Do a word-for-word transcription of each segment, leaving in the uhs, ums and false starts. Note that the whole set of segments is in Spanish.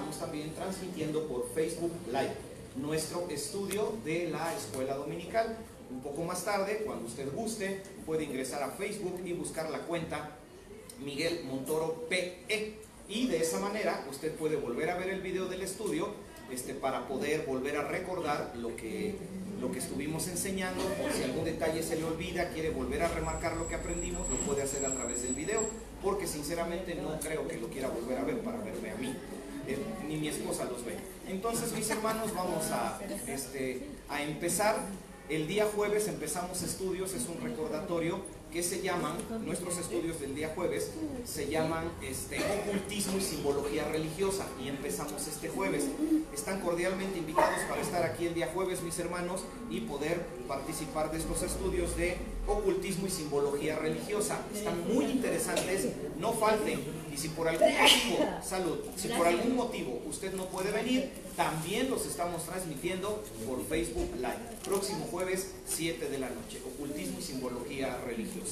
estamos también transmitiendo por Facebook Live, nuestro estudio de la escuela dominical. Un poco más tarde, cuando usted guste, puede ingresar a Facebook y buscar la cuenta Miguel Montoro P E, y de esa manera usted puede volver a ver el video del estudio este, para poder volver a recordar lo que, lo que estuvimos enseñando, o si algún detalle se le olvida, quiere volver a remarcar lo que aprendimos, lo puede hacer a través del video, porque sinceramente no creo que lo quiera volver a ver para verme a mí. Eh, ni mi esposa los ve. Entonces, mis hermanos, vamos a, este, a empezar. El día jueves empezamos estudios, es un recordatorio que se llaman, nuestros estudios del día jueves se llaman este, ocultismo y simbología religiosa, y empezamos este jueves. Están cordialmente invitados para estar aquí el día jueves, mis hermanos, y poder participar de estos estudios de ocultismo y simbología religiosa. Están muy interesantes, no falten. Y si por algún motivo, salud, si por algún motivo usted no puede venir, también los estamos transmitiendo por Facebook Live. Próximo jueves, siete de la noche, ocultismo y simbología religiosa.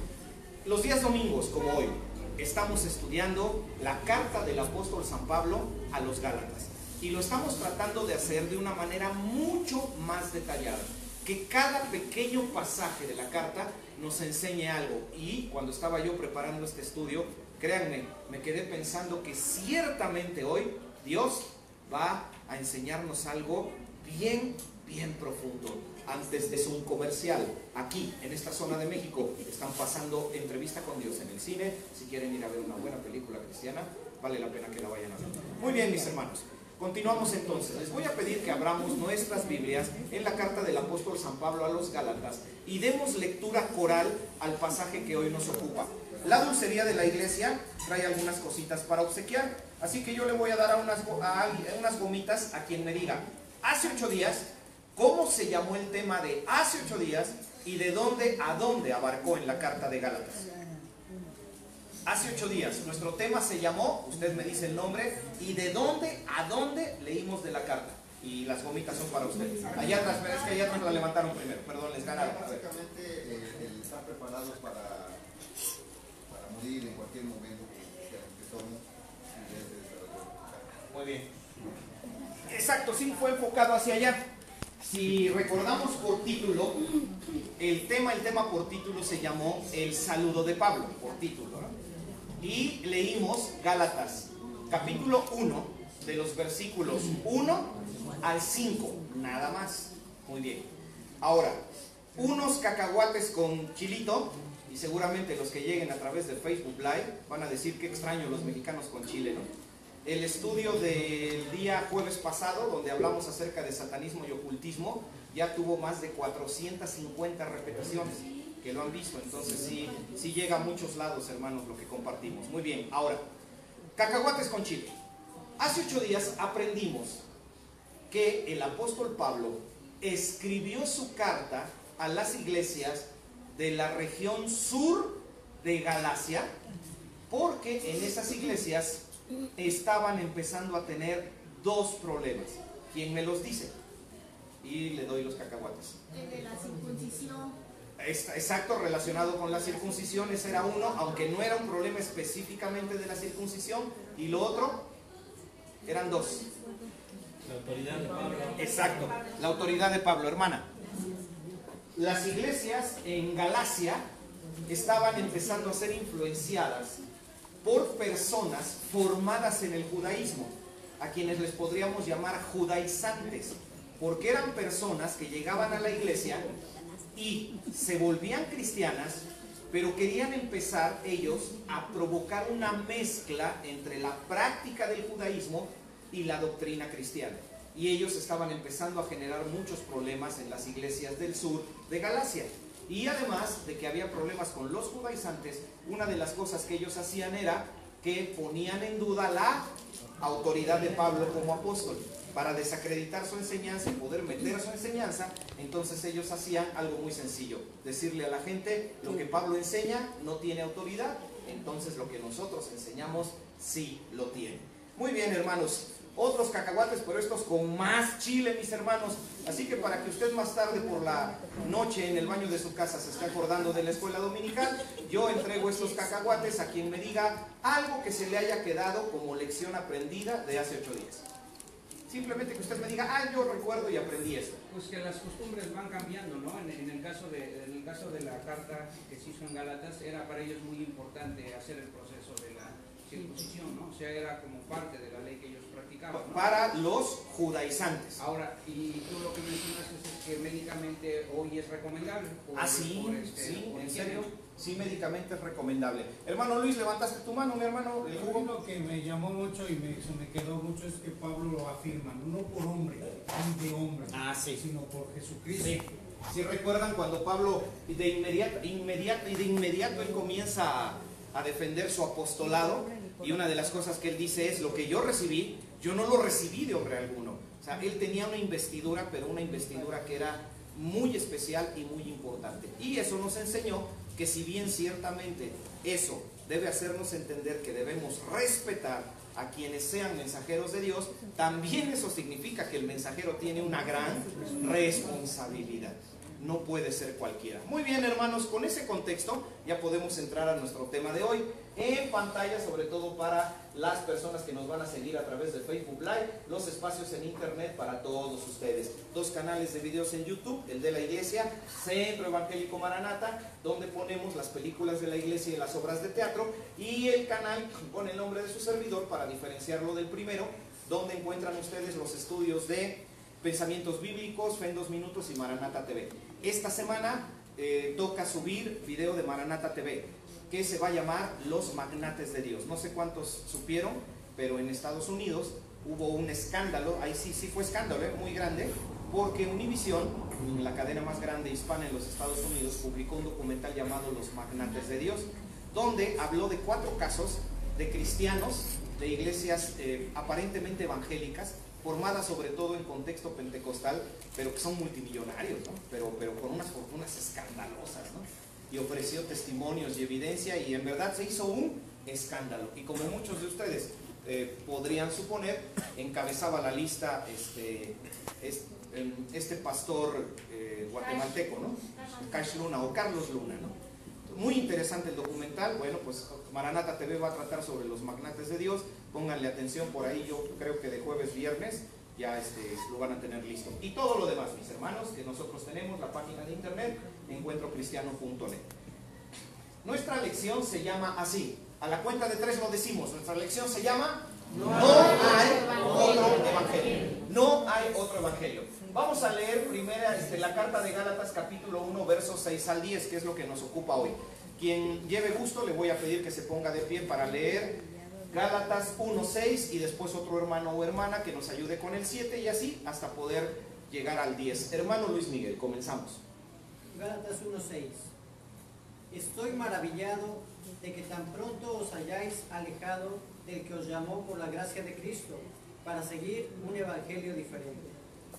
Los días domingos, como hoy, estamos estudiando la carta del apóstol San Pablo a los Gálatas. Y lo estamos tratando de hacer de una manera mucho más detallada. Que cada pequeño pasaje de la carta nos enseñe algo. Y cuando estaba yo preparando este estudio, créanme, me quedé pensando que ciertamente hoy Dios va a enseñarnos algo bien, bien profundo. Antes de su comercial, aquí en esta zona de México, están pasando Entrevista con Dios en el cine. Si quieren ir a ver una buena película cristiana, vale la pena que la vayan a ver. Muy bien, mis hermanos. Continuamos entonces. Les voy a pedir que abramos nuestras Biblias en la carta del apóstol San Pablo a los Gálatas y demos lectura coral al pasaje que hoy nos ocupa. La dulcería de la iglesia trae algunas cositas para obsequiar, así que yo le voy a dar a unas, a unas gomitas a quien me diga, hace ocho días, ¿cómo se llamó el tema de hace ocho días y de dónde a dónde abarcó en la carta de Gálatas? Hace ocho días, nuestro tema se llamó, usted me dice el nombre, y de dónde a dónde leímos de la carta. Y las gomitas son para usted. Allá atrás, pero es que allá atrás la levantaron primero, perdón, les ganaron. Básicamente, eh, el estar preparados para, para morir en cualquier momento que, que somos. Muy bien. Exacto, sí, fue enfocado hacia allá. Si recordamos por título, el tema, el tema por título se llamó El saludo de Pablo, por título, ¿no? Y leímos Gálatas, capítulo uno, de los versículos uno al cinco, nada más. Muy bien. Ahora, unos cacahuates con chilito, y seguramente los que lleguen a través de Facebook Live van a decir qué extraño los mexicanos con chile, ¿no? El estudio del día jueves pasado, donde hablamos acerca de satanismo y ocultismo, ya tuvo más de cuatrocientas cincuenta repeticiones que lo han visto. Entonces sí, sí llega a muchos lados, hermanos, lo que compartimos. Muy bien, ahora, cacahuates con chile. Hace ocho días aprendimos que el apóstol Pablo escribió su carta a las iglesias de la región sur de Galacia, porque en esas iglesias estaban empezando a tener dos problemas. ¿Quién me los dice? Y le doy los cacahuates. El de la circuncisión. Exacto, relacionado con la circuncisión, ese era uno, aunque no era un problema específicamente de la circuncisión. Y lo otro, eran dos. La autoridad de Pablo. Exacto, la autoridad de Pablo, hermana. Las iglesias en Galacia estaban empezando a ser influenciadas por personas formadas en el judaísmo, a quienes les podríamos llamar judaizantes, porque eran personas que llegaban a la iglesia y se volvían cristianas, pero querían empezar ellos a provocar una mezcla entre la práctica del judaísmo y la doctrina cristiana. Y ellos estaban empezando a generar muchos problemas en las iglesias del sur de Galacia. Y además de que había problemas con los judaizantes, una de las cosas que ellos hacían era que ponían en duda la autoridad de Pablo como apóstol. Para desacreditar su enseñanza y poder meter su enseñanza, entonces ellos hacían algo muy sencillo: decirle a la gente, lo que Pablo enseña no tiene autoridad, entonces lo que nosotros enseñamos sí lo tiene. Muy bien, hermanos, otros cacahuates, pero estos con más chile, mis hermanos. Así que para que usted más tarde por la noche en el baño de su casa se está acordando de la escuela dominical, yo entrego estos cacahuates a quien me diga algo que se le haya quedado como lección aprendida de hace ocho días. Simplemente que usted me diga, ah, yo recuerdo y aprendí esto. Pues que las costumbres van cambiando, ¿no? En, en, el caso de, en el caso de la carta que se hizo en Gálatas, era para ellos muy importante hacer el proceso de la circuncisión, ¿no? O sea, era como parte de la ley que ellos practicaban, ¿no? Para los judaizantes. Ahora, y tú lo que mencionaste es que médicamente hoy es recomendable. Por, ah, sí, por este, sí, por en higiene. serio. Sí, médicamente es recomendable. Hermano Luis, levantaste tu mano, mi hermano. El jugo. Lo que me llamó mucho y me, se me quedó mucho es que Pablo lo afirma, no por hombre, no de hombre, Ah, sí. sino por Jesucristo. Sí. Si recuerdan cuando Pablo de inmediato, inmediato y de inmediato él comienza a, a defender su apostolado, y una de las cosas que él dice es: lo que yo recibí, yo no lo recibí de hombre alguno. O sea, él tenía una investidura, pero una investidura que era muy especial y muy importante. Y eso nos enseñó que, si bien ciertamente eso debe hacernos entender que debemos respetar a quienes sean mensajeros de Dios, también eso significa que el mensajero tiene una gran responsabilidad. No puede ser cualquiera. Muy bien, hermanos, con ese contexto ya podemos entrar a nuestro tema de hoy. En pantalla, sobre todo para las personas que nos van a seguir a través de Facebook Live, los espacios en internet para todos ustedes. Dos canales de videos en YouTube: el de la iglesia, Centro Evangélico Maranata, donde ponemos las películas de la iglesia y las obras de teatro, y el canal con el nombre de su servidor, para diferenciarlo del primero, donde encuentran ustedes los estudios de Pensamientos Bíblicos, Fe en dos Minutos y Maranata T V. Esta semana eh, toca subir video de Maranata T V, que se va a llamar Los Magnates de Dios. No sé cuántos supieron, pero en Estados Unidos hubo un escándalo, ahí sí, sí fue escándalo, ¿eh? Muy grande, porque Univision, la cadena más grande hispana en los Estados Unidos, publicó un documental llamado Los Magnates de Dios, donde habló de cuatro casos de cristianos de iglesias eh, aparentemente evangélicas, formadas sobre todo en contexto pentecostal, pero que son multimillonarios, ¿no? pero, pero con unas fortunas escandalosas, ¿no? Y ofreció testimonios y evidencia, y en verdad se hizo un escándalo. Y como muchos de ustedes eh, podrían suponer, encabezaba la lista este, este, este pastor eh, guatemalteco, ¿no? Cash Luna o Carlos Luna, ¿no? Muy interesante el documental. Bueno, pues Maranata T V va a tratar sobre los magnates de Dios. Pónganle atención por ahí, yo creo que de jueves, viernes, ya este, lo van a tener listo. Y todo lo demás, mis hermanos, que nosotros tenemos, la página de internet, encuentro cristiano punto net. Nuestra lección se llama así. A la cuenta de tres lo decimos. Nuestra lección se llama No hay otro evangelio. No hay otro evangelio. Vamos a leer primero este, la carta de Gálatas capítulo uno, versos seis al diez, que es lo que nos ocupa hoy. Quien lleve gusto, le voy a pedir que se ponga de pie para leer Gálatas uno, seis, y después otro hermano o hermana que nos ayude con el siete, y así hasta poder llegar al diez. Hermano Luis Miguel, comenzamos. Gálatas uno, seis. Estoy maravillado de que tan pronto os hayáis alejado del que os llamó por la gracia de Cristo para seguir un evangelio diferente.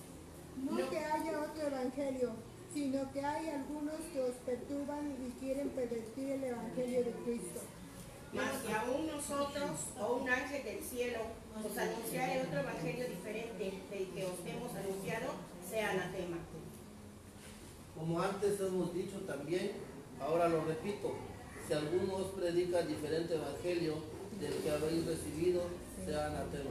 No que haya otro evangelio, sino que hay algunos que os perturban y quieren pervertir el evangelio de Cristo. Mas que aún nosotros o un ángel del cielo os anunciare otro evangelio diferente del que os hemos anunciado, sea anatema. Como antes hemos dicho también, ahora lo repito: si alguno os predica diferente evangelio del que habéis recibido, sea anatema.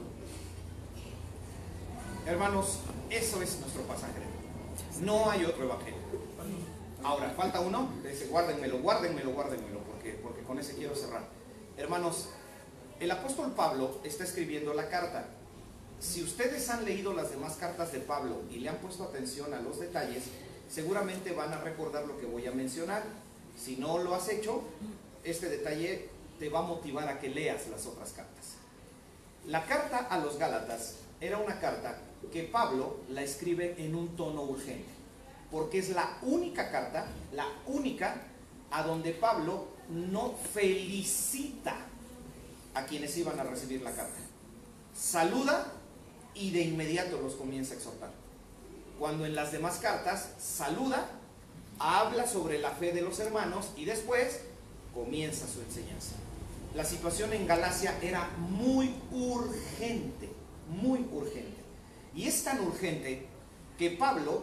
Hermanos, eso es nuestro pasaje. No hay otro evangelio. Ahora, falta uno. Guárdenmelo, guárdenmelo, guárdenmelo, porque, porque con ese quiero cerrar. Hermanos, el apóstol Pablo está escribiendo la carta. Si ustedes han leído las demás cartas de Pablo y le han puesto atención a los detalles, seguramente van a recordar lo que voy a mencionar. Si no lo has hecho, este detalle te va a motivar a que leas las otras cartas. La carta a los Gálatas era una carta que Pablo la escribe en un tono urgente, porque es la única carta, la única, a donde Pablo no felicita a quienes iban a recibir la carta. Saluda y de inmediato los comienza a exhortar. Cuando en las demás cartas saluda, habla sobre la fe de los hermanos y después comienza su enseñanza. La situación en Galacia era muy urgente, muy urgente. Y es tan urgente que Pablo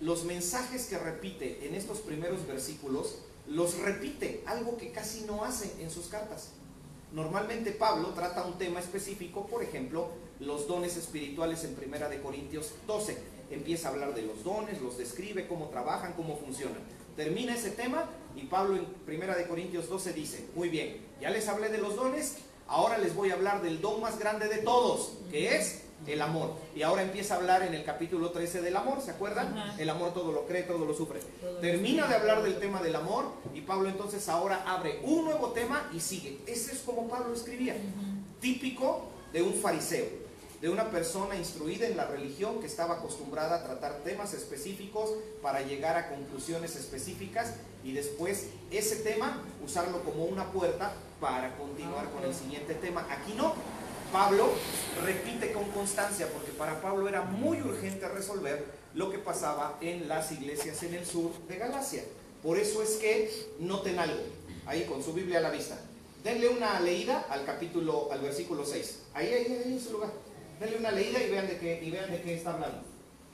los mensajes que repite en estos primeros versículos, los repite, algo que casi no hace en sus cartas. Normalmente Pablo trata un tema específico, por ejemplo, los dones espirituales en primera de Corintios doce. Empieza a hablar de los dones, los describe, cómo trabajan, cómo funcionan. Termina ese tema y Pablo en primera de Corintios doce dice, muy bien, ya les hablé de los dones, ahora les voy a hablar del don más grande de todos, que es el amor. Y ahora empieza a hablar en el capítulo trece del amor, ¿se acuerdan? Ajá. El amor todo lo cree, todo lo sufre. Todo Termina de hablar del tema del amor y Pablo entonces ahora abre un nuevo tema y sigue. Ese es como Pablo escribía, uh-huh. Típico de un fariseo, de una persona instruida en la religión que estaba acostumbrada a tratar temas específicos para llegar a conclusiones específicas y después ese tema usarlo como una puerta para continuar con el siguiente tema. Aquí no. Pablo repite con constancia porque para Pablo era muy urgente resolver lo que pasaba en las iglesias en el sur de Galacia. Por eso es que noten algo, ahí con su Biblia a la vista. Denle una leída al capítulo, al versículo seis. Ahí, ahí, ahí en su lugar. Denle una leída y vean de qué, y vean de qué está hablando.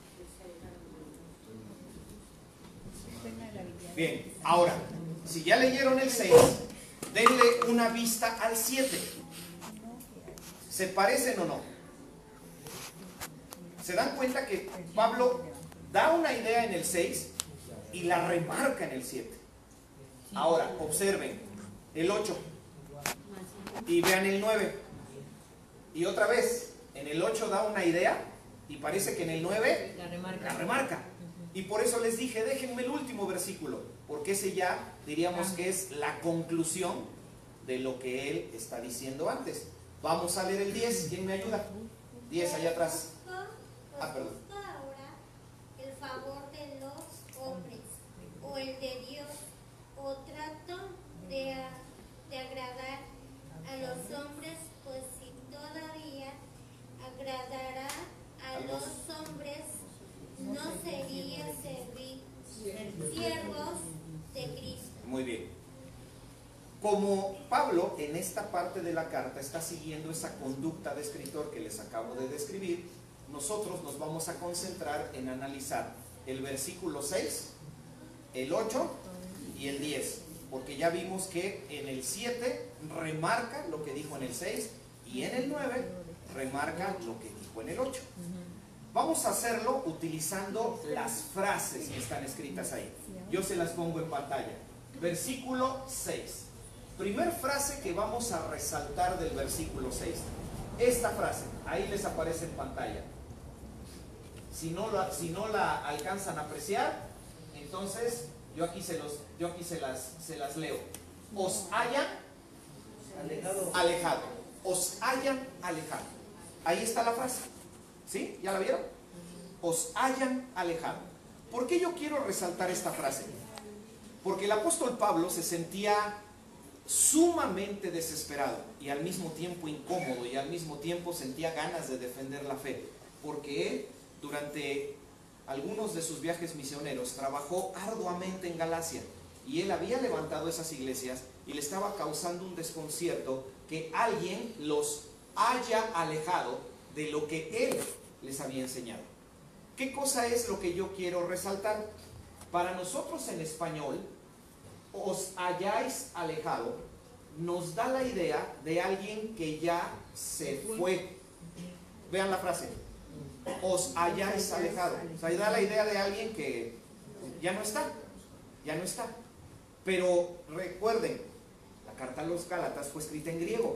Bien, ahora, si ya leyeron el seis, denle una vista al siete. ¿Se parecen o no? ¿Se dan cuenta que Pablo da una idea en el seis y la remarca en el siete? Ahora, observen el ocho y vean el nueve. Y otra vez, en el ocho da una idea y parece que en el nueve la remarca. La remarca. Y por eso les dije, déjenme el último versículo, porque ese ya diríamos que es la conclusión de lo que él está diciendo antes. Vamos a leer el diez. ¿Quién me ayuda? diez allá atrás. Ah, perdón. Ahora el favor de los hombres o el de Dios, o trato de, de agradar a los hombres, pues si todavía agradará a los hombres, no sería servir siervos de Cristo. Muy bien. Como Pablo en esta parte de la carta está siguiendo esa conducta de escritor que les acabo de describir, nosotros nos vamos a concentrar en analizar el versículo seis, el ocho y el diez, porque ya vimos que en el siete remarca lo que dijo en el seis y en el nueve remarca lo que dijo en el ocho. Vamos a hacerlo utilizando las frases que están escritas ahí. Yo se las pongo en pantalla. Versículo seis. Primer frase que vamos a resaltar del versículo seis. Esta frase, ahí les aparece en pantalla. Si no la, si no la alcanzan a apreciar, entonces yo aquí se, los, yo aquí se, las, se las leo. Os hayan alejado. alejado. Os hayan alejado. Ahí está la frase. ¿Sí? ¿Ya la vieron? Os hayan alejado. ¿Por qué yo quiero resaltar esta frase? Porque el apóstol Pablo se sentía sumamente desesperado y al mismo tiempo incómodo y al mismo tiempo sentía ganas de defender la fe, porque él durante algunos de sus viajes misioneros trabajó arduamente en Galacia y él había levantado esas iglesias y le estaba causando un desconcierto que alguien los haya alejado de lo que él les había enseñado. ¿Qué cosa es lo que yo quiero resaltar? Para nosotros en español, os hayáis alejado, nos da la idea de alguien que ya se fue. Vean la frase, os hayáis alejado. O sea, da la idea de alguien que ya no está, ya no está. Pero recuerden, la carta a los Gálatas fue escrita en griego.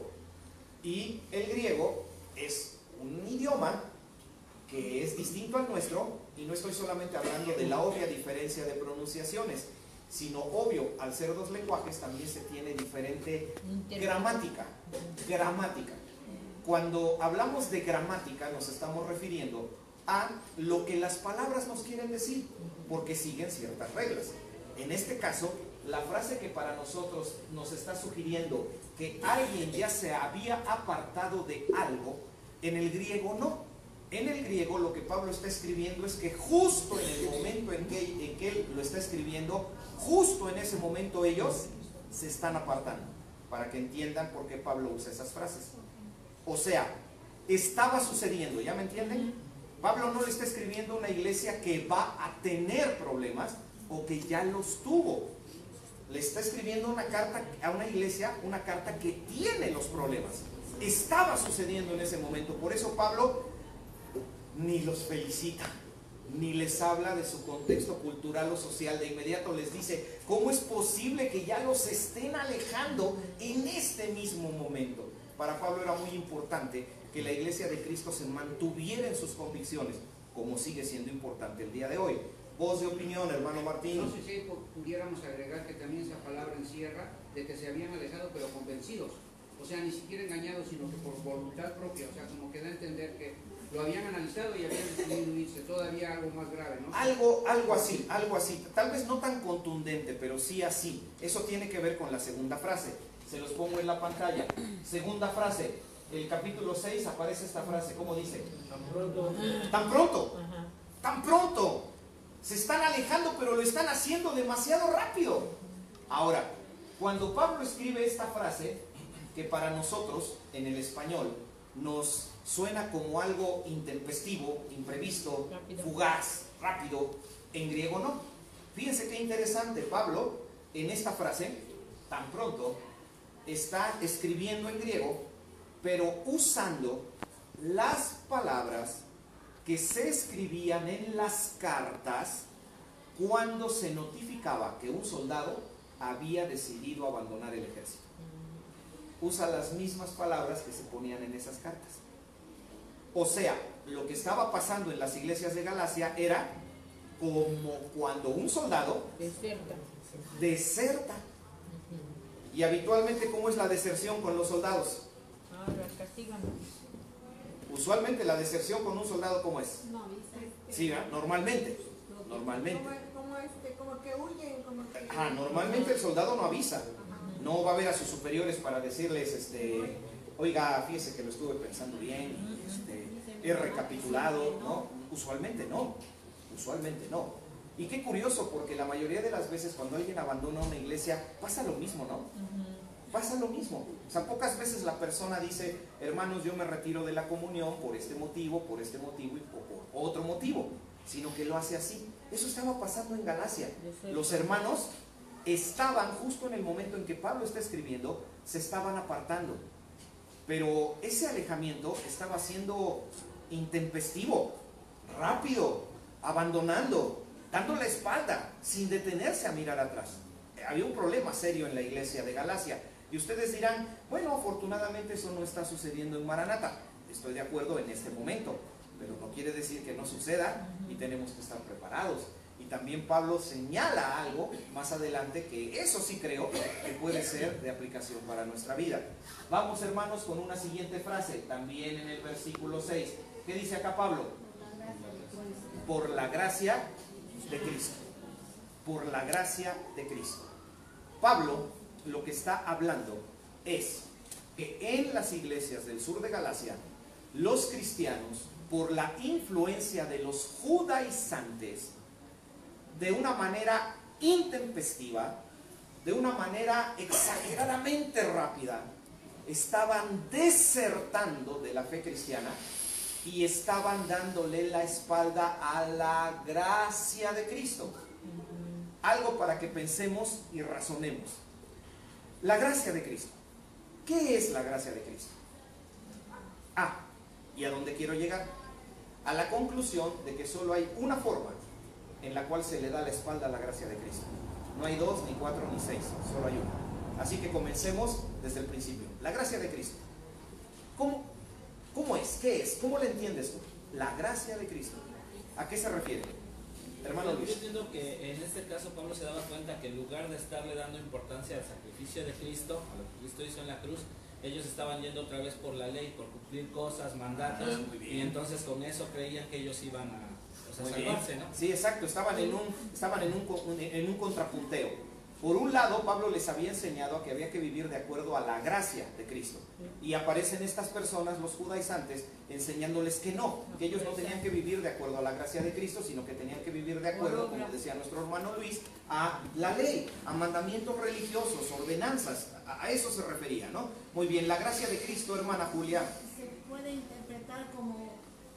Y el griego es un idioma que es distinto al nuestro, y no estoy solamente hablando de la obvia diferencia de pronunciaciones, sino obvio, al ser dos lenguajes también se tiene diferente gramática. Gramática. Cuando hablamos de gramática nos estamos refiriendo a lo que las palabras nos quieren decir, porque siguen ciertas reglas. En este caso, la frase que para nosotros nos está sugiriendo que alguien ya se había apartado de algo, en el griego no. En el griego lo que Pablo está escribiendo es que justo en el momento en que, en que él lo está escribiendo, justo en ese momento ellos se están apartando, para que entiendan por qué Pablo usa esas frases. O sea, estaba sucediendo, ¿ya me entienden? Pablo no le está escribiendo a una iglesia que va a tener problemas o que ya los tuvo. Le está escribiendo una carta a una iglesia, una carta que tiene los problemas. Estaba sucediendo en ese momento. Por eso Pablo ni los felicita, ni les habla de su contexto cultural o social. De inmediato les dice, ¿cómo es posible que ya los estén alejando en este mismo momento? Para Pablo era muy importante que la iglesia de Cristo se mantuviera en sus convicciones, como sigue siendo importante el día de hoy. Voz de opinión, hermano Martín. No sé si pudiéramos agregar que también esa palabra encierra de que se habían alejado pero convencidos. O sea, ni siquiera engañados, sino que por voluntad propia. O sea, como que da a entender que lo habían analizado y habían decidido irse. Todavía algo más grave, ¿no? Algo, algo así, algo así. Tal vez no tan contundente, pero sí así. Eso tiene que ver con la segunda frase. Se los pongo en la pantalla. Segunda frase. El capítulo seis aparece esta frase. ¿Cómo dice? Tan pronto. Tan pronto. Tan pronto. Se están alejando, pero lo están haciendo demasiado rápido. Ahora, cuando Pablo escribe esta frase, que para nosotros, en el español, nos suena como algo intempestivo, imprevisto, rápido, fugaz, rápido, en griego no. Fíjense qué interesante. Pablo, en esta frase, tan pronto, está escribiendo en griego, pero usando las palabras que se escribían en las cartas cuando se notificaba que un soldado había decidido abandonar el ejército. Usa las mismas palabras que se ponían en esas cartas. O sea, lo que estaba pasando en las iglesias de Galacia era como cuando un soldado deserta. deserta. Y habitualmente, ¿cómo es la deserción con los soldados? Ah, los castigan. Usualmente la deserción con un soldado, ¿cómo es? No, dice. Sí, ¿verdad? Normalmente. Normalmente. Como, como, este, como que huyen, como que... Ah, normalmente el soldado no avisa. No va a ver a sus superiores para decirles, este, oiga, fíjese que lo estuve pensando bien, este, he recapitulado, ¿no? Usualmente no. Usualmente no. Y qué curioso, porque la mayoría de las veces cuando alguien abandona una iglesia, pasa lo mismo, ¿no? Pasa lo mismo. O sea, pocas veces la persona dice, hermanos, yo me retiro de la comunión por este motivo, por este motivo y por otro motivo, sino que lo hace así. Eso estaba pasando en Galacia. Los hermanos estaban, justo en el momento en que Pablo está escribiendo, se estaban apartando. Pero ese alejamiento estaba siendo intempestivo, rápido, abandonando, dando la espalda, sin detenerse a mirar atrás. Había un problema serio en la iglesia de Galacia. Y ustedes dirán, bueno, afortunadamente eso no está sucediendo en Maranata. Estoy de acuerdo en este momento, pero no quiere decir que no suceda y tenemos que estar preparados. Y también Pablo señala algo más adelante que eso sí creo que puede ser de aplicación para nuestra vida. Vamos, hermanos, con una siguiente frase, también en el versículo seis. ¿Qué dice acá Pablo? Por la gracia de Cristo. Por la gracia de Cristo. Pablo lo que está hablando es que en las iglesias del sur de Galacia, los cristianos, por la influencia de los judaizantes, de una manera intempestiva, de una manera exageradamente rápida, estaban desertando de la fe cristiana y estaban dándole la espalda a la gracia de Cristo. Algo para que pensemos y razonemos. La gracia de Cristo. ¿Qué es la gracia de Cristo? Ah, ¿y a dónde quiero llegar? A la conclusión de que solo hay una forma en la cual se le da la espalda a la gracia de Cristo. No hay dos, ni cuatro, ni seis, solo hay una. Así que comencemos desde el principio. La gracia de Cristo. ¿Cómo, cómo es? ¿Qué es? ¿Cómo le entiendes tú? La gracia de Cristo. ¿A qué se refiere? Hermano Luis. Yo entiendo que en este caso Pablo se daba cuenta que en lugar de estarle dando importancia al sacrificio de Cristo, a lo que Cristo hizo en la cruz, ellos estaban yendo otra vez por la ley, por cumplir cosas, mandatos, ah, y entonces con eso creían que ellos iban a, o sea, salvarse, ¿no? Sí, exacto, estaban en un, estaban en un, en un contrapunteo. Por un lado, Pablo les había enseñado a que había que vivir de acuerdo a la gracia de Cristo. Y aparecen estas personas, los judaizantes, enseñándoles que no, que ellos no tenían que vivir de acuerdo a la gracia de Cristo, sino que tenían que vivir de acuerdo, como decía nuestro hermano Luis, a la ley, a mandamientos religiosos, ordenanzas. A eso se refería, ¿no? Muy bien, la gracia de Cristo, hermana Julia. Se puede interpretar como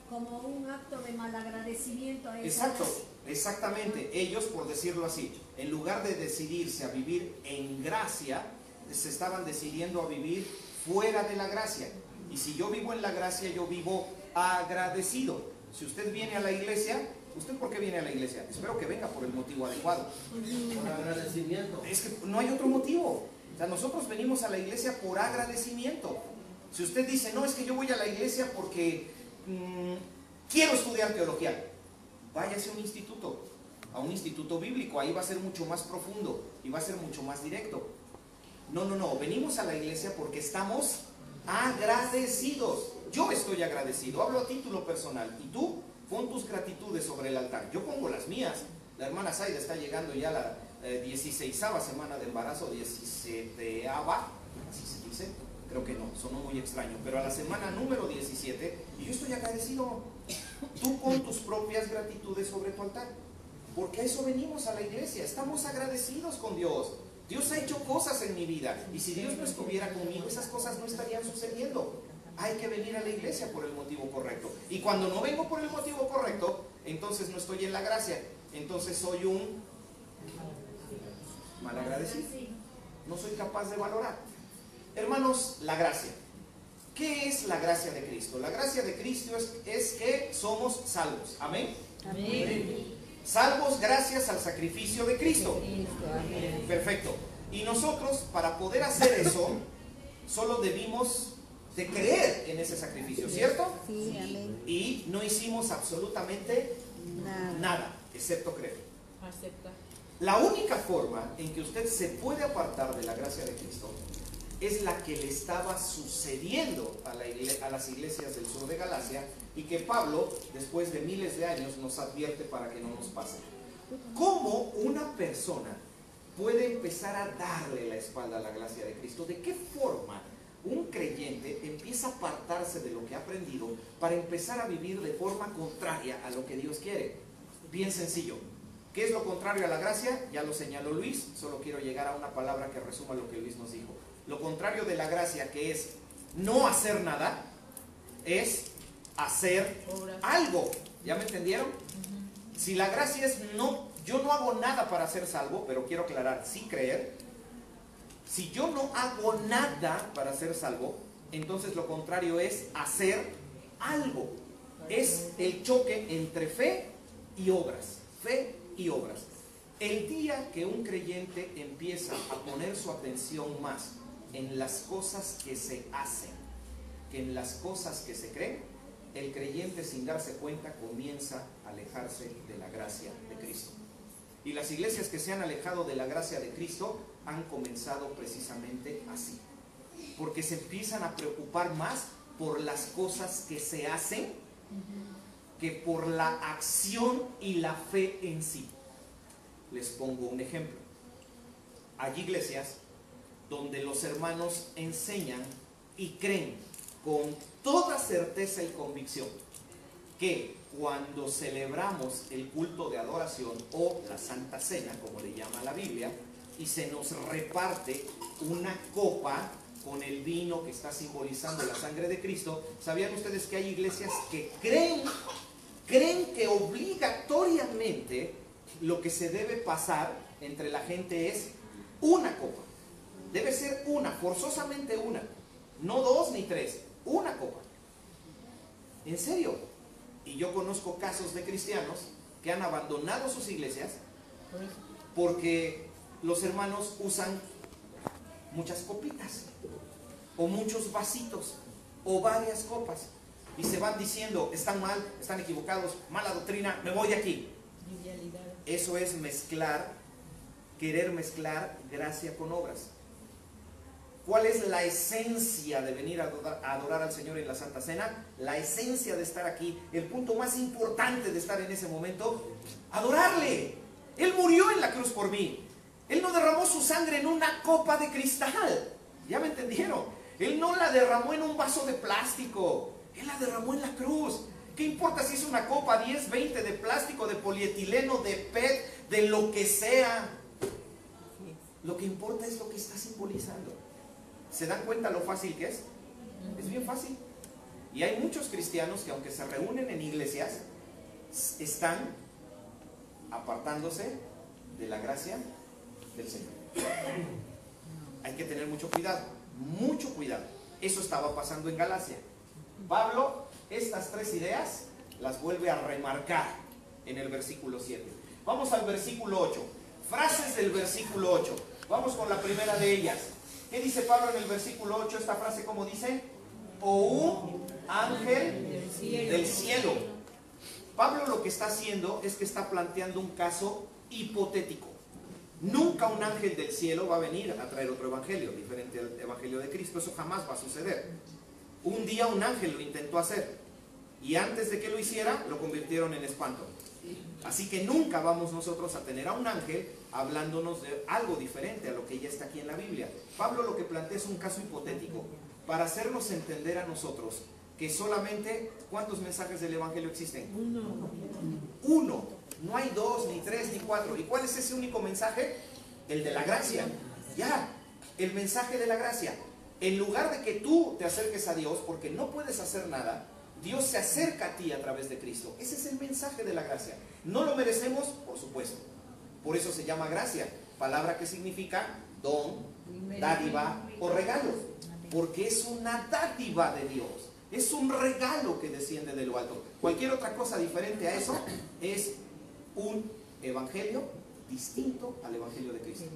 como un acto de malagradecimiento a esa Exacto, gracia. exactamente. Ellos, por decirlo así, en lugar de decidirse a vivir en gracia, se estaban decidiendo a vivir fuera de la gracia. Y si yo vivo en la gracia, yo vivo agradecido. Si usted viene a la iglesia, ¿usted por qué viene a la iglesia? Espero que venga por el motivo adecuado. Por agradecimiento. Es que no hay otro motivo. O sea, nosotros venimos a la iglesia por agradecimiento. Si usted dice, no, es que yo voy a la iglesia porque mmm, quiero estudiar teología, váyase a un instituto, a un instituto bíblico, ahí va a ser mucho más profundo y va a ser mucho más directo. No, no, no, venimos a la iglesia porque estamos agradecidos. Yo estoy agradecido, hablo a título personal, y tú pon tus gratitudes sobre el altar. Yo pongo las mías. La hermana Zaida está llegando ya a la eh, dieciseisava semana de embarazo, dieciseteava, así se dice, creo que no, sonó muy extraño, pero a la semana número diecisiete, y yo estoy agradecido. Tú pon tus propias gratitudes sobre tu altar, porque a eso venimos a la iglesia, estamos agradecidos con Dios. Dios ha hecho cosas en mi vida, y si Dios no estuviera conmigo, esas cosas no estarían sucediendo. Hay que venir a la iglesia por el motivo correcto, y cuando no vengo por el motivo correcto, entonces no estoy en la gracia, entonces soy un malagradecido, no soy capaz de valorar. Hermanos, la gracia. ¿Qué es la gracia de Cristo? La gracia de Cristo es, es que somos salvos. ¿Amén? Amén. Salvos gracias al sacrificio de Cristo. Perfecto. Y nosotros, para poder hacer eso, solo debimos de creer en ese sacrificio, ¿cierto? Sí, amén. Y no hicimos absolutamente Nada. nada, excepto creer. Acepta. La única forma en que usted se puede apartar de la gracia de Cristo es la que le estaba sucediendo a, la igle- a las iglesias del sur de Galacia, y que Pablo, después de miles de años, nos advierte para que no nos pase. ¿Cómo una persona puede empezar a darle la espalda a la gracia de Cristo? ¿De qué forma un creyente empieza a apartarse de lo que ha aprendido para empezar a vivir de forma contraria a lo que Dios quiere? Bien sencillo. ¿Qué es lo contrario a la gracia? Ya lo señaló Luis, solo quiero llegar a una palabra que resuma lo que Luis nos dijo. Lo contrario de la gracia, que es no hacer nada, es hacer algo. ¿Ya me entendieron? Si la gracia es no, yo no hago nada para ser salvo, pero quiero aclarar, sí creer. Si yo no hago nada para ser salvo, entonces lo contrario es hacer algo. Es el choque entre fe y obras. Fe y obras. El día que un creyente empieza a poner su atención más en las cosas que se hacen que en las cosas que se creen, el creyente, sin darse cuenta, comienza a alejarse de la gracia de Cristo. Y las iglesias que se han alejado de la gracia de Cristo han comenzado precisamente así, porque se empiezan a preocupar más por las cosas que se hacen que por la acción y la fe en sí. Les pongo un ejemplo. Hay iglesias donde los hermanos enseñan y creen con toda certeza y convicción que cuando celebramos el culto de adoración o la Santa Cena, como le llama la Biblia, y se nos reparte una copa con el vino que está simbolizando la sangre de Cristo, ¿sabían ustedes que hay iglesias que creen, creen que obligatoriamente lo que se debe pasar entre la gente es una copa? Debe ser una, forzosamente una, no dos ni tres, una copa. ¿En serio? Y yo conozco casos de cristianos que han abandonado sus iglesias porque los hermanos usan muchas copitas o muchos vasitos o varias copas y se van diciendo, están mal, están equivocados, mala doctrina, me voy de aquí. Eso es mezclar, querer mezclar gracia con obras. ¿Cuál es la esencia de venir a adorar, a adorar al Señor en la Santa Cena? La esencia de estar aquí, el punto más importante de estar en ese momento, adorarle. Él murió en la cruz por mí. Él no derramó su sangre en una copa de cristal. ¿Ya me entendieron? Él no la derramó en un vaso de plástico. Él la derramó en la cruz. ¿Qué importa si es una copa diez, veinte de plástico, de polietileno, de P E T, de lo que sea? Lo que importa es lo que está simbolizando. ¿Se dan cuenta lo fácil que es? Es bien fácil. Y hay muchos cristianos que aunque se reúnen en iglesias, están apartándose de la gracia del Señor. Hay que tener mucho cuidado, mucho cuidado. Eso estaba pasando en Galacia. Pablo, estas tres ideas las vuelve a remarcar en el versículo siete. Vamos al versículo ocho. Frases del versículo ocho. Vamos con la primera de ellas. ¿Qué dice Pablo en el versículo ocho? Esta frase, ¿cómo dice? O un ángel del cielo. del cielo. Pablo lo que está haciendo es que está planteando un caso hipotético. Nunca un ángel del cielo va a venir a traer otro evangelio diferente al evangelio de Cristo. Eso jamás va a suceder. Un día un ángel lo intentó hacer y antes de que lo hiciera lo convirtieron en espanto. Así que nunca vamos nosotros a tener a un ángel hablándonos de algo diferente a lo que ya está aquí en la Biblia. Pablo lo que plantea es un caso hipotético para hacernos entender a nosotros que solamente, ¿cuántos mensajes del evangelio existen? Uno. Uno. No hay dos, ni tres, ni cuatro. ¿Y cuál es ese único mensaje? El de la gracia. Ya, el mensaje de la gracia. En lugar de que tú te acerques a Dios, porque no puedes hacer nada, Dios se acerca a ti a través de Cristo. Ese es el mensaje de la gracia. ¿No lo merecemos? Por supuesto. Por eso se llama gracia, palabra que significa don, dádiva o regalo. Porque es una dádiva de Dios. Es un regalo que desciende de lo alto. Cualquier otra cosa diferente a eso es un evangelio distinto al evangelio de Cristo.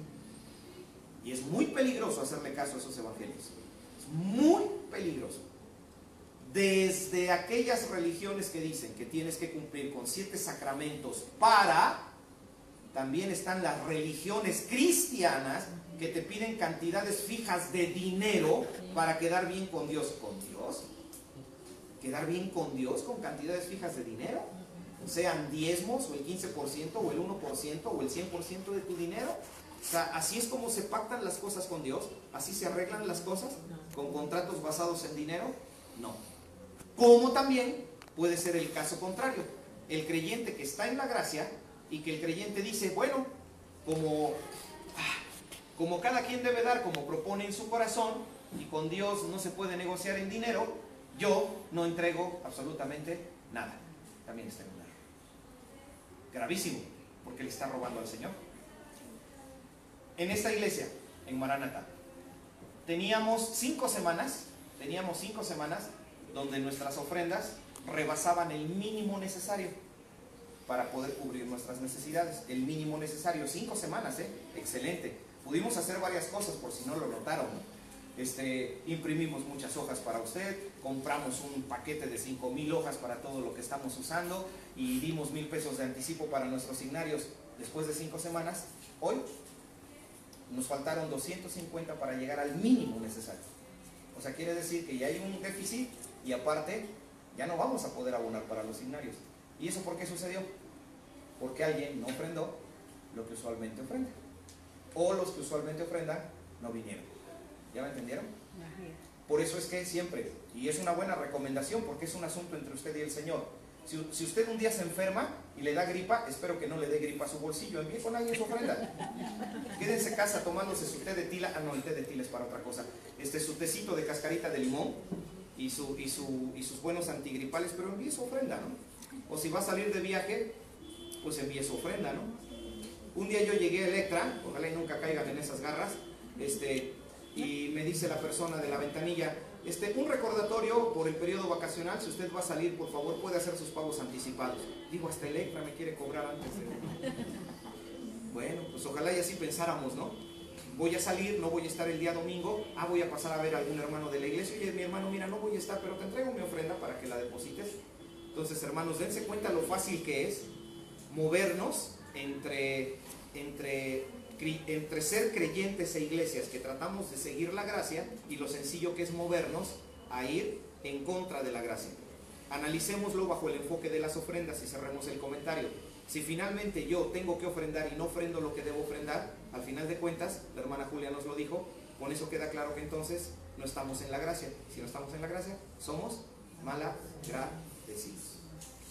Y es muy peligroso hacerle caso a esos evangelios. Es muy peligroso. Desde aquellas religiones que dicen que tienes que cumplir con siete sacramentos para, también están las religiones cristianas que te piden cantidades fijas de dinero para quedar bien con Dios. ¿Con Dios? ¿Quedar bien con Dios con cantidades fijas de dinero? Sean diezmos o el quince por ciento o el uno por ciento o el cien por ciento de tu dinero. O sea, así es como se pactan las cosas con Dios. Así se arreglan las cosas con contratos basados en dinero. No. Como también puede ser el caso contrario. El creyente que está en la gracia y que el creyente dice, bueno, como, como cada quien debe dar como propone en su corazón y con Dios no se puede negociar en dinero, yo no entrego absolutamente nada. También está en un error gravísimo, porque le está robando al Señor. En esta iglesia, en Maranatha, teníamos cinco semanas, teníamos cinco semanas donde nuestras ofrendas rebasaban el mínimo necesario para poder cubrir nuestras necesidades. El mínimo necesario, cinco semanas, ¿eh? Excelente. Pudimos hacer varias cosas, por si no lo notaron. Este, imprimimos muchas hojas para usted, compramos un paquete de cinco mil hojas para todo lo que estamos usando y dimos mil pesos de anticipo para nuestros signarios después de cinco semanas. Hoy nos faltaron doscientos cincuenta para llegar al mínimo necesario. O sea, quiere decir que ya hay un déficit y aparte ya no vamos a poder abonar para los signarios. ¿Y eso por qué sucedió? Porque alguien no ofrendó lo que usualmente ofrenda, o los que usualmente ofrendan no vinieron. ¿Ya me entendieron? Por eso es que siempre, y es una buena recomendación porque es un asunto entre usted y el Señor, si, si usted un día se enferma y le da gripa, espero que no le dé gripa a su bolsillo, envíe con alguien su ofrenda. Quédense en casa tomándose su té de tila, ah no, el té de tila es para otra cosa, este, su tecito de cascarita de limón y, su, y, su, y sus buenos antigripales, pero envíe su ofrenda, ¿no? O si va a salir de viaje, pues envíe su ofrenda, ¿no? Un día yo llegué a Electra, ojalá y nunca caigan en esas garras, este... y me dice la persona de la ventanilla, este, un recordatorio por el periodo vacacional, si usted va a salir, por favor, puede hacer sus pagos anticipados. Digo, hasta Electra me quiere cobrar antes de... Bueno, pues ojalá y así pensáramos, ¿no? Voy a salir, no voy a estar el día domingo, ah, voy a pasar a ver a algún hermano de la iglesia, oye, mi hermano, mira, no voy a estar, pero te entrego mi ofrenda para que la deposites. Entonces, hermanos, dense cuenta lo fácil que es movernos entre... entre entre ser creyentes e iglesias que tratamos de seguir la gracia y lo sencillo que es movernos a ir en contra de la gracia. Analicémoslo bajo el enfoque de las ofrendas y cerremos el comentario. Si finalmente yo tengo que ofrendar y no ofrendo lo que debo ofrendar, al final de cuentas, la hermana Julia nos lo dijo, con eso queda claro que entonces no estamos en la gracia. Si no estamos en la gracia, somos malagradecidos.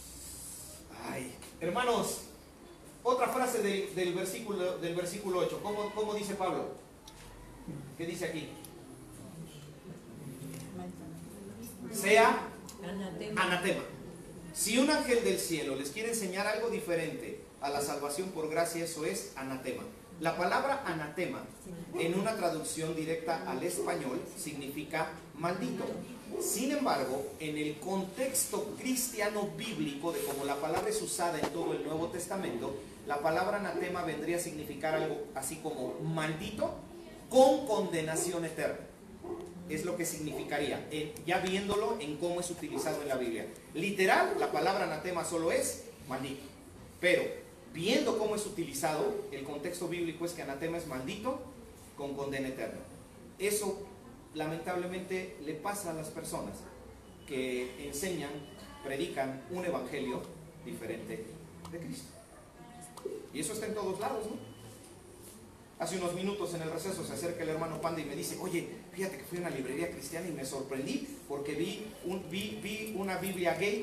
Ay, hermanos, otra frase de, del, versículo, del versículo ocho. ¿Cómo, ¿Cómo dice Pablo? ¿Qué dice aquí? Sea Anatema. Anatema. Si un ángel del cielo les quiere enseñar algo diferente a la salvación por gracia, eso es anatema. La palabra anatema, en una traducción directa al español, significa maldito. Sin embargo, en el contexto cristiano bíblico de cómo la palabra es usada en todo el Nuevo Testamento, la palabra anatema vendría a significar algo así como maldito con condenación eterna. Es lo que significaría, eh, ya viéndolo en cómo es utilizado en la Biblia. Literal, la palabra anatema solo es maldito. Pero, viendo cómo es utilizado, el contexto bíblico es que anatema es maldito con condena eterna. Eso, lamentablemente, le pasa a las personas que enseñan, predican un evangelio diferente de Cristo. Y eso está en todos lados, ¿no? Hace unos minutos en el receso se acerca el hermano Panda y me dice, oye, fíjate que fui a una librería cristiana y me sorprendí porque vi, un, vi, vi una Biblia gay.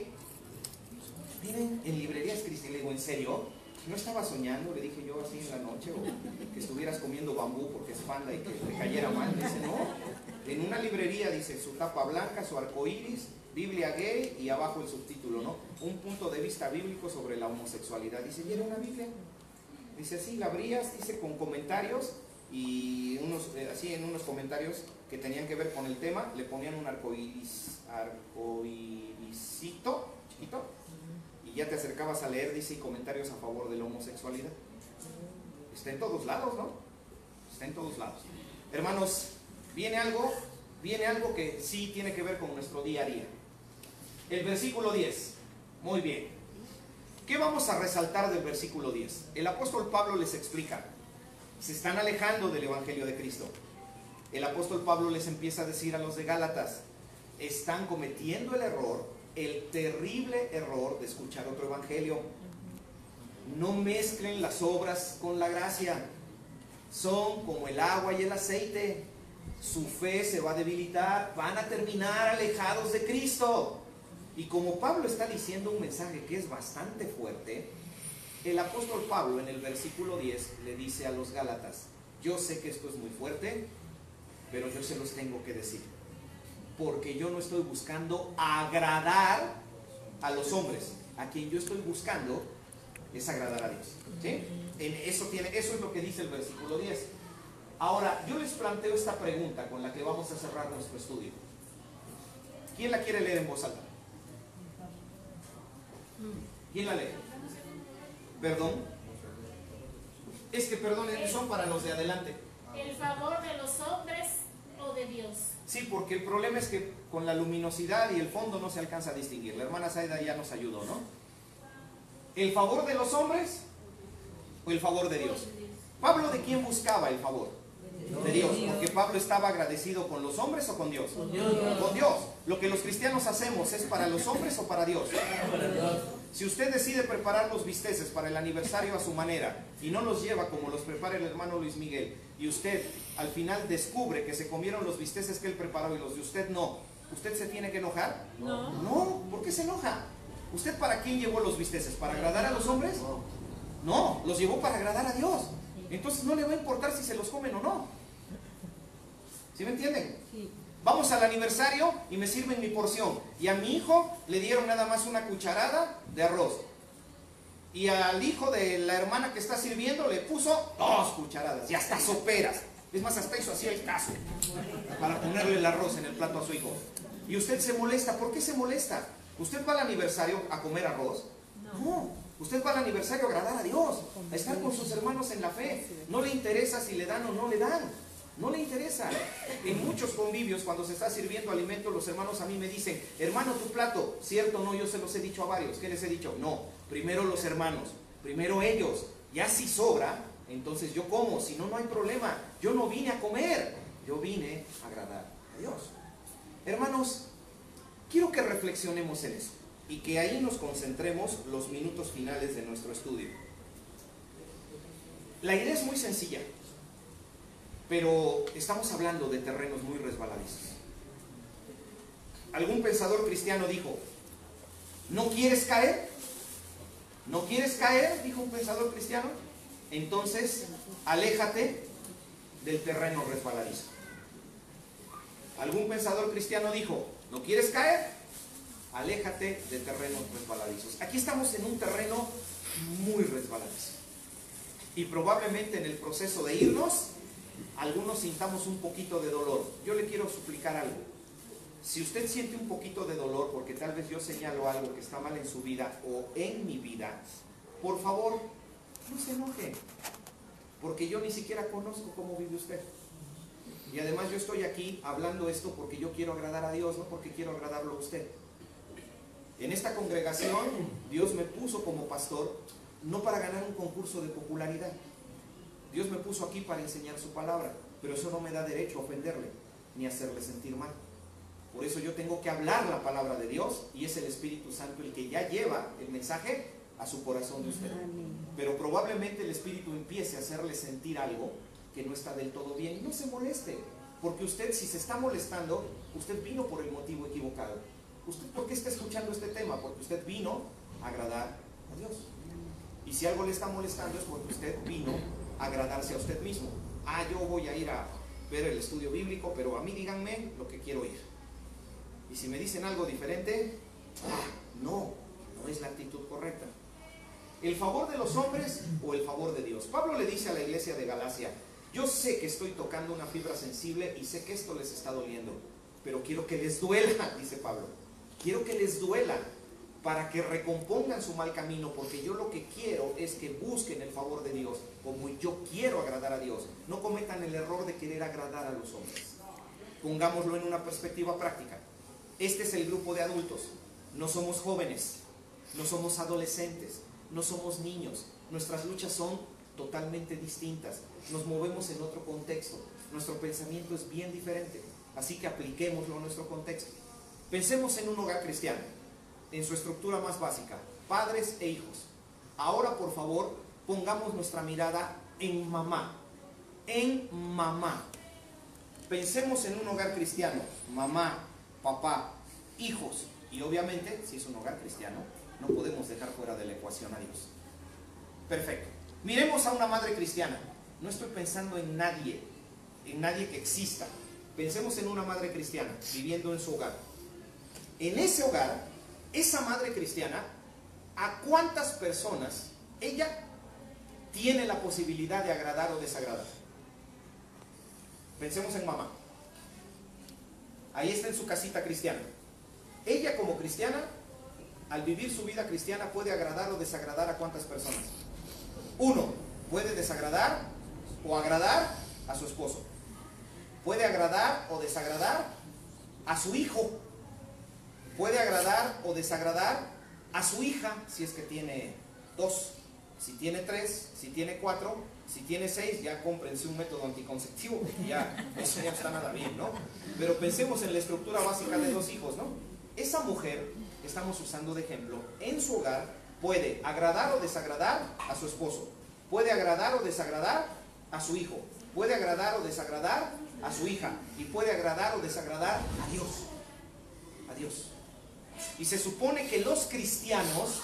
Miren, en librerías cristianas. Le digo, ¿en serio? ¿No estaba soñando? Le dije yo así en la noche, o que estuvieras comiendo bambú porque es panda y que te cayera mal. Dice, no, en una librería dice su tapa blanca, su arcoíris, Biblia gay y abajo el subtítulo, ¿no? Un punto de vista bíblico sobre la homosexualidad. Dice, ¿y era una Biblia? Dice, sí, la abrías, dice, con comentarios y unos, eh, así en unos comentarios que tenían que ver con el tema, le ponían un arcoíris, arcoírisito, chiquito, y ya te acercabas a leer, dice, y comentarios a favor de la homosexualidad. Está en todos lados, ¿no? Está en todos lados. Hermanos, viene algo, viene algo que sí tiene que ver con nuestro día a día. El versículo diez, muy bien. ¿Qué vamos a resaltar del versículo diez? El apóstol Pablo les explica, se están alejando del evangelio de Cristo. El apóstol Pablo les empieza a decir a los de Gálatas, están cometiendo el error, el terrible error de escuchar otro evangelio. No mezclen las obras con la gracia, son como el agua y el aceite. Su fe se va a debilitar, van a terminar alejados de Cristo. Y como Pablo está diciendo un mensaje que es bastante fuerte, el apóstol Pablo en el versículo diez le dice a los Gálatas, yo sé que esto es muy fuerte, pero yo se los tengo que decir, porque yo no estoy buscando agradar a los hombres, a quien yo estoy buscando es agradar a Dios. ¿Sí? En eso, tiene, eso es lo que dice el versículo diez. Ahora, yo les planteo esta pregunta con la que vamos a cerrar nuestro estudio. ¿Quién la quiere leer en voz alta? ¿Quién la lee? ¿Perdón? Es que, perdón, son para los de adelante. ¿El favor de los hombres o de Dios? Sí, porque el problema es que con la luminosidad y el fondo no se alcanza a distinguir. La hermana Zaida ya nos ayudó, ¿no? ¿El favor de los hombres o el favor de Dios? ¿Pablo de quién buscaba el favor? De Dios, porque Pablo estaba agradecido con los hombres o con Dios. Con Dios. Con Dios. Lo que los cristianos hacemos es para los hombres o para Dios. Para Dios. Si usted decide preparar los bisteces para el aniversario a su manera y no los lleva como los prepara el hermano Luis Miguel, y usted al final descubre que se comieron los bisteces que él preparó y los de usted no, ¿usted se tiene que enojar? No. No, ¿por qué se enoja? ¿Usted para quién llevó los bisteces? ¿Para agradar a los hombres? No, los llevó para agradar a Dios. Entonces no le va a importar si se los comen o no. ¿Sí me entienden? Sí. Vamos al aniversario y me sirven mi porción. Y a mi hijo le dieron nada más una cucharada de arroz. Y al hijo de la hermana que está sirviendo le puso dos cucharadas. Y hasta soperas. Es más, hasta hizo así el caso para ponerle el arroz en el plato a su hijo. Y usted se molesta. ¿Por qué se molesta? ¿Usted va al aniversario a comer arroz? No. Usted va al aniversario a agradar a Dios, a estar con sus hermanos en la fe. No le interesa si le dan o no le dan. No le interesa. En muchos convivios, cuando se está sirviendo alimento, los hermanos a mí me dicen, hermano, tu plato, ¿cierto o no? Yo se los he dicho a varios. ¿Qué les he dicho? No, primero los hermanos, primero ellos. Ya si sobra, entonces yo como, si no, no hay problema. Yo no vine a comer, yo vine a agradar a Dios. Hermanos, quiero que reflexionemos en eso y que ahí nos concentremos los minutos finales de nuestro estudio. La idea es muy sencilla, pero estamos hablando de terrenos muy resbaladizos. Algún pensador cristiano dijo, ¿no quieres caer? ¿No quieres caer? Dijo un pensador cristiano. Entonces, aléjate del terreno resbaladizo. Algún pensador cristiano dijo, ¿no quieres caer? Aléjate de terrenos resbaladizos. Aquí estamos en un terreno muy resbaladizo. Y probablemente en el proceso de irnos, algunos sintamos un poquito de dolor. Yo le quiero suplicar algo. Si usted siente un poquito de dolor porque tal vez yo señalo algo que está mal en su vida o en mi vida, por favor, no se enoje, porque yo ni siquiera conozco cómo vive usted. Y además yo estoy aquí hablando esto porque yo quiero agradar a Dios, no porque quiero agradarlo a usted. En esta congregación, Dios me puso como pastor, no para ganar un concurso de popularidad. Dios me puso aquí para enseñar su palabra, pero eso no me da derecho a ofenderle, ni hacerle sentir mal. Por eso yo tengo que hablar la palabra de Dios, y es el Espíritu Santo el que ya lleva el mensaje a su corazón de usted. Pero probablemente el Espíritu empiece a hacerle sentir algo que no está del todo bien. Y no se moleste, porque usted, si se está molestando, usted vino por el motivo equivocado. ¿Usted por qué está escuchando este tema? Porque usted vino a agradar a Dios. Y si algo le está molestando es porque usted vino a agradarse a usted mismo. Ah, yo voy a ir a ver el estudio bíblico, pero a mí díganme lo que quiero oír. Y si me dicen algo diferente, ah, no, no es la actitud correcta. ¿El favor de los hombres o el favor de Dios? Pablo le dice a la iglesia de Galacia: yo sé que estoy tocando una fibra sensible y sé que esto les está doliendo, pero quiero que les duela, dice Pablo. Quiero que les duela para que recompongan su mal camino, porque yo lo que quiero es que busquen el favor de Dios, como yo quiero agradar a Dios. No cometan el error de querer agradar a los hombres. Pongámoslo en una perspectiva práctica. Este es el grupo de adultos. No somos jóvenes, no somos adolescentes, no somos niños. Nuestras luchas son totalmente distintas. Nos movemos en otro contexto. Nuestro pensamiento es bien diferente. Así que apliquémoslo a nuestro contexto. Pensemos en un hogar cristiano, en su estructura más básica, padres e hijos. Ahora, por favor, pongamos nuestra mirada en mamá. En mamá. Pensemos en un hogar cristiano, mamá, papá, hijos. Y obviamente, si es un hogar cristiano, no podemos dejar fuera de la ecuación a Dios. Perfecto. Miremos a una madre cristiana. No estoy pensando en nadie, en nadie que exista. Pensemos en una madre cristiana, viviendo en su hogar. En ese hogar, esa madre cristiana, ¿a cuántas personas ella tiene la posibilidad de agradar o desagradar? Pensemos en mamá. Ahí está en su casita cristiana. Ella, como cristiana, al vivir su vida cristiana, puede agradar o desagradar a cuántas personas. Uno, puede desagradar o agradar a su esposo. Puede agradar o desagradar a su hijo. Puede agradar o desagradar a su hija, si es que tiene dos. Si tiene tres, si tiene cuatro, si tiene seis, ya cómprense un método anticonceptivo, ya, eso ya está nada bien, ¿no? Pero pensemos en la estructura básica de dos hijos, ¿no? Esa mujer que estamos usando de ejemplo, en su hogar, puede agradar o desagradar a su esposo, puede agradar o desagradar a su hijo, puede agradar o desagradar a su hija, y puede agradar o desagradar a Dios. A Dios. Y se supone que los cristianos,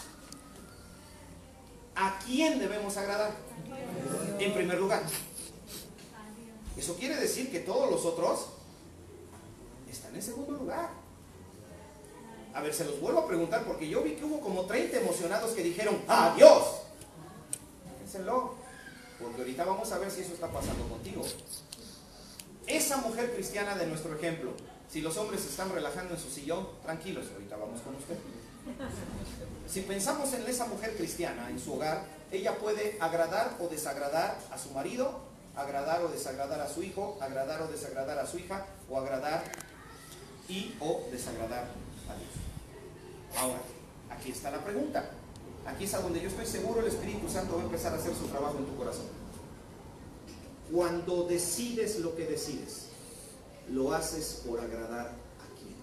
¿a quién debemos agradar? En primer lugar. Eso quiere decir que todos los otros están en segundo lugar. A ver, se los vuelvo a preguntar, porque yo vi que hubo como treinta emocionados que dijeron ¡adiós! Piénsenlo, porque ahorita vamos a ver si eso está pasando contigo. Esa mujer cristiana de nuestro ejemplo, si los hombres se están relajando en su sillón, tranquilos, ahorita vamos con usted. Si pensamos en esa mujer cristiana en su hogar, ella puede agradar o desagradar a su marido, agradar o desagradar a su hijo, agradar o desagradar a su hija, o agradar y o desagradar a Dios. Ahora, aquí está la pregunta. Aquí es a donde yo estoy seguro el Espíritu Santo va a empezar a hacer su trabajo en tu corazón. Cuando decides lo que decides, ¿lo haces por agradar a quién?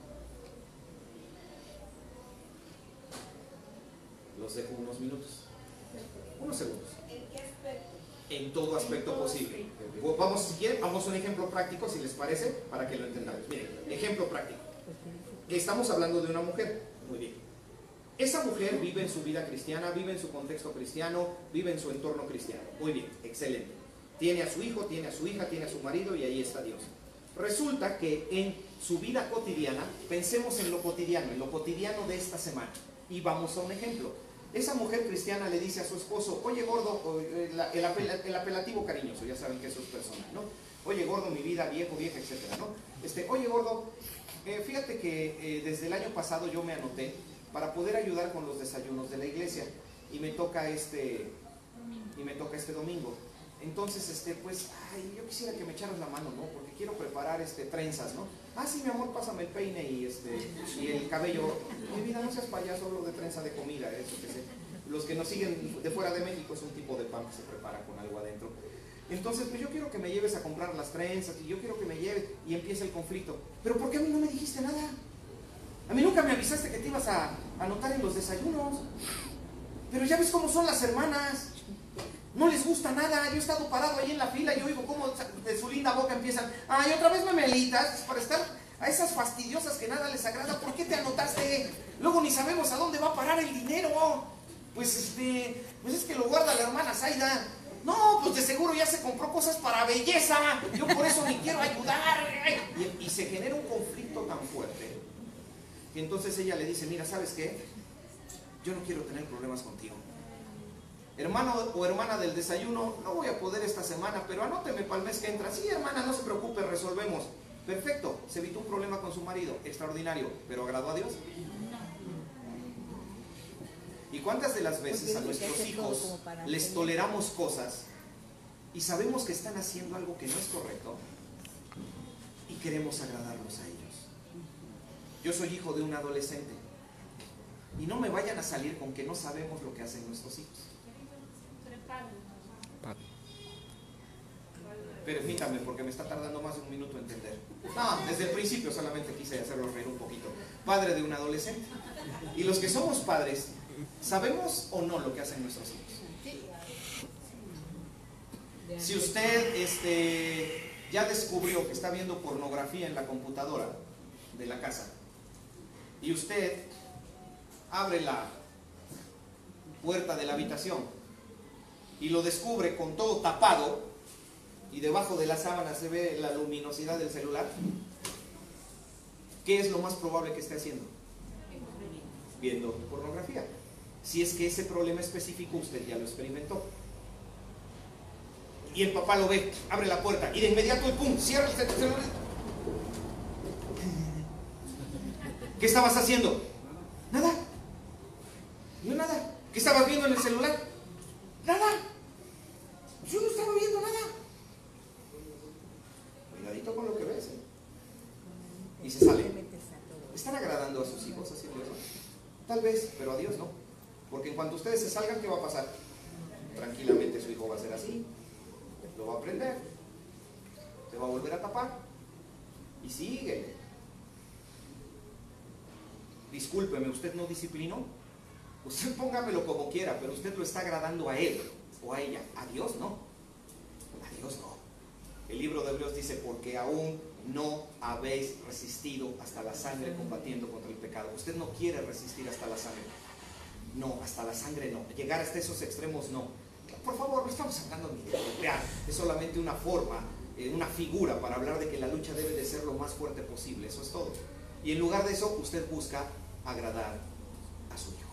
Los dejo unos minutos, unos segundos. ¿En qué aspecto? En todo aspecto posible. Vamos, si quieren, vamos a un ejemplo práctico, si les parece, para que lo entendamos. Miren, ejemplo práctico. Estamos hablando de una mujer. Muy bien. Esa mujer vive en su vida cristiana, vive en su contexto cristiano, vive en su entorno cristiano. Muy bien, excelente. Tiene a su hijo, tiene a su hija, tiene a su marido, y ahí está Dios. resulta que en su vida cotidiana, pensemos en lo cotidiano, en lo cotidiano de esta semana. Y vamos a un ejemplo. Esa mujer cristiana le dice a su esposo, oye gordo, el, el, apel, el apelativo cariñoso, ya saben que eso es personal, ¿no? Oye gordo, mi vida, viejo, vieja, etcétera, ¿no? Este, oye gordo, eh, fíjate que eh, desde el año pasado yo me anoté para poder ayudar con los desayunos de la iglesia y me toca este, y me toca este domingo. Entonces, este, pues, ay, yo quisiera que me echaras la mano, ¿no? Porque quiero preparar este, trenzas, ¿no? Ah, sí, mi amor, pásame el peine y, este, y el cabello. Mi vida, no seas payaso, hablo de trenza de comida, eso que sé. Los que nos siguen de fuera de México es un tipo de pan que se prepara con algo adentro. Entonces, pues yo quiero que me lleves a comprar las trenzas y yo quiero que me lleves y empieza el conflicto. Pero ¿por qué a mí no me dijiste nada? A mí nunca me avisaste que te ibas a anotar en los desayunos. Pero ya ves cómo son las hermanas. No les gusta nada. Yo he estado parado ahí en la fila y oigo cómo de su linda boca empiezan, ay, otra vez memelitas, para estar a esas fastidiosas que nada les agrada. ¿Por qué te anotaste? Luego ni sabemos a dónde va a parar el dinero. Pues este, pues es que lo guarda la hermana Zaida. No, pues de seguro ya se compró cosas para belleza. Yo por eso ni quiero ayudar. Y, y se genera un conflicto tan fuerte que entonces ella le dice, mira, ¿sabes qué? Yo no quiero tener problemas contigo. Hermano o hermana del desayuno, no voy a poder esta semana, pero anóteme para el mes que entra. Sí, hermana, no se preocupe, resolvemos. Perfecto, se evitó un problema con su marido, extraordinario, pero ¿agradó a Dios? ¿Y cuántas de las veces a nuestros hijos les toleramos cosas y sabemos que están haciendo algo que no es correcto y queremos agradarlos a ellos? Yo soy hijo de un adolescente y no me vayan a salir con que no sabemos lo que hacen nuestros hijos. Permítame, porque me está tardando más de un minuto entender. No, desde el principio solamente quise hacerlo reír un poquito. Padre de un adolescente. Y los que somos padres, ¿sabemos o no lo que hacen nuestros hijos? Si usted este, ya descubrió que está viendo pornografía en la computadora de la casa y usted abre la puerta de la habitación y lo descubre con todo tapado y debajo de la sábana se ve la luminosidad del celular, ¿qué es lo más probable que esté haciendo? Viendo pornografía. Si es que ese problema específico usted ya lo experimentó. Y el papá lo ve, abre la puerta y de inmediato y pum, cierra el celular. ¿Qué estabas haciendo? Nada. No nada. ¿Qué estabas viendo en el celular? Nada. Yo no estaba viendo nada. Cuidadito con lo que ves, ¿eh? Y se sale. ¿Están agradando a sus hijos haciendo eso? Tal vez, pero a Dios no. Porque en cuanto ustedes se salgan, ¿qué va a pasar? Tranquilamente su hijo va a ser así. Lo va a aprender. Se va a volver a tapar. Y sigue. Discúlpeme, ¿usted no disciplinó? Usted póngamelo como quiera, pero usted lo está agradando a él o a ella. A Dios no. A Dios no. El libro de Hebreos dice, porque aún no habéis resistido hasta la sangre combatiendo contra el pecado. Usted no quiere resistir hasta la sangre. No, hasta la sangre no. Llegar hasta esos extremos no. Por favor, no estamos hablando ni de golpear. Es solamente una forma, eh, una figura para hablar de que la lucha debe de ser lo más fuerte posible. Eso es todo. Y en lugar de eso, usted busca agradar a su hijo.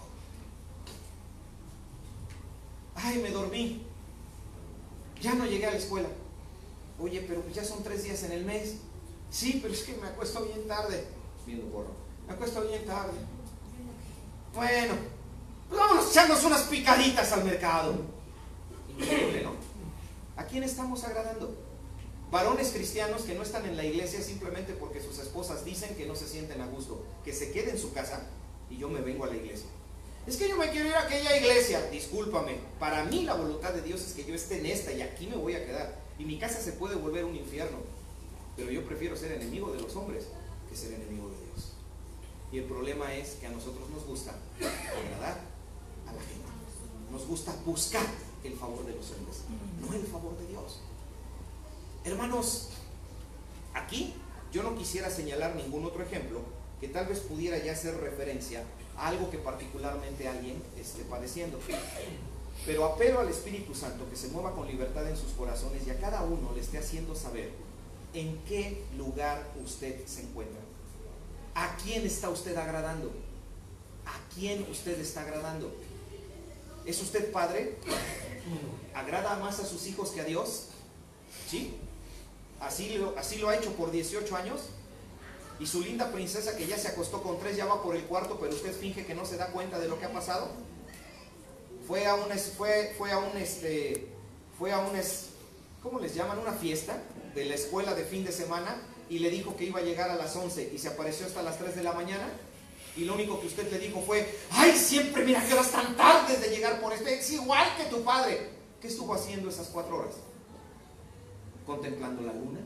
Ay, me dormí. Ya no llegué a la escuela. Oye, pero ya son tres días en el mes. Sí, pero es que me acuesto bien tarde. Viendo porno. Me acuesto bien tarde. Bueno, pues vámonos echándonos unas picaditas al mercado. Increíble, ¿no? ¿A quién estamos agradando? Varones cristianos que no están en la iglesia simplemente porque sus esposas dicen que no se sienten a gusto, que se quede en su casa y yo me vengo a la iglesia. Es que yo me quiero ir a aquella iglesia. Discúlpame, para mí la voluntad de Dios es que yo esté en esta y aquí me voy a quedar. Y mi casa se puede volver un infierno, pero yo prefiero ser enemigo de los hombres que ser enemigo de Dios. Y el problema es que a nosotros nos gusta agradar a la gente. Nos gusta buscar el favor de los hombres, no el favor de Dios. Hermanos, aquí yo no quisiera señalar ningún otro ejemplo que tal vez pudiera ya hacer referencia a algo que particularmente alguien esté padeciendo. Pero apelo al Espíritu Santo que se mueva con libertad en sus corazones y a cada uno le esté haciendo saber ¿en qué lugar usted se encuentra? ¿A quién está usted agradando? ¿A quién usted está agradando? ¿Es usted padre? ¿Agrada más a sus hijos que a Dios? ¿Sí? ¿Así lo, así lo ha hecho por dieciocho años? Y su linda princesa que ya se acostó con tres ya va por el cuarto, pero usted finge que no se da cuenta de lo que ha pasado. Fue a un, fue, fue a un, este, fue a un, ¿cómo les llaman? Una fiesta de la escuela de fin de semana y le dijo que iba a llegar a las once y se apareció hasta las tres de la mañana. Y lo único que usted le dijo fue: ¡ay, siempre mira que horas tan tardes de llegar por esto! Es igual que tu padre. ¿Qué estuvo haciendo esas cuatro horas? Contemplando la luna,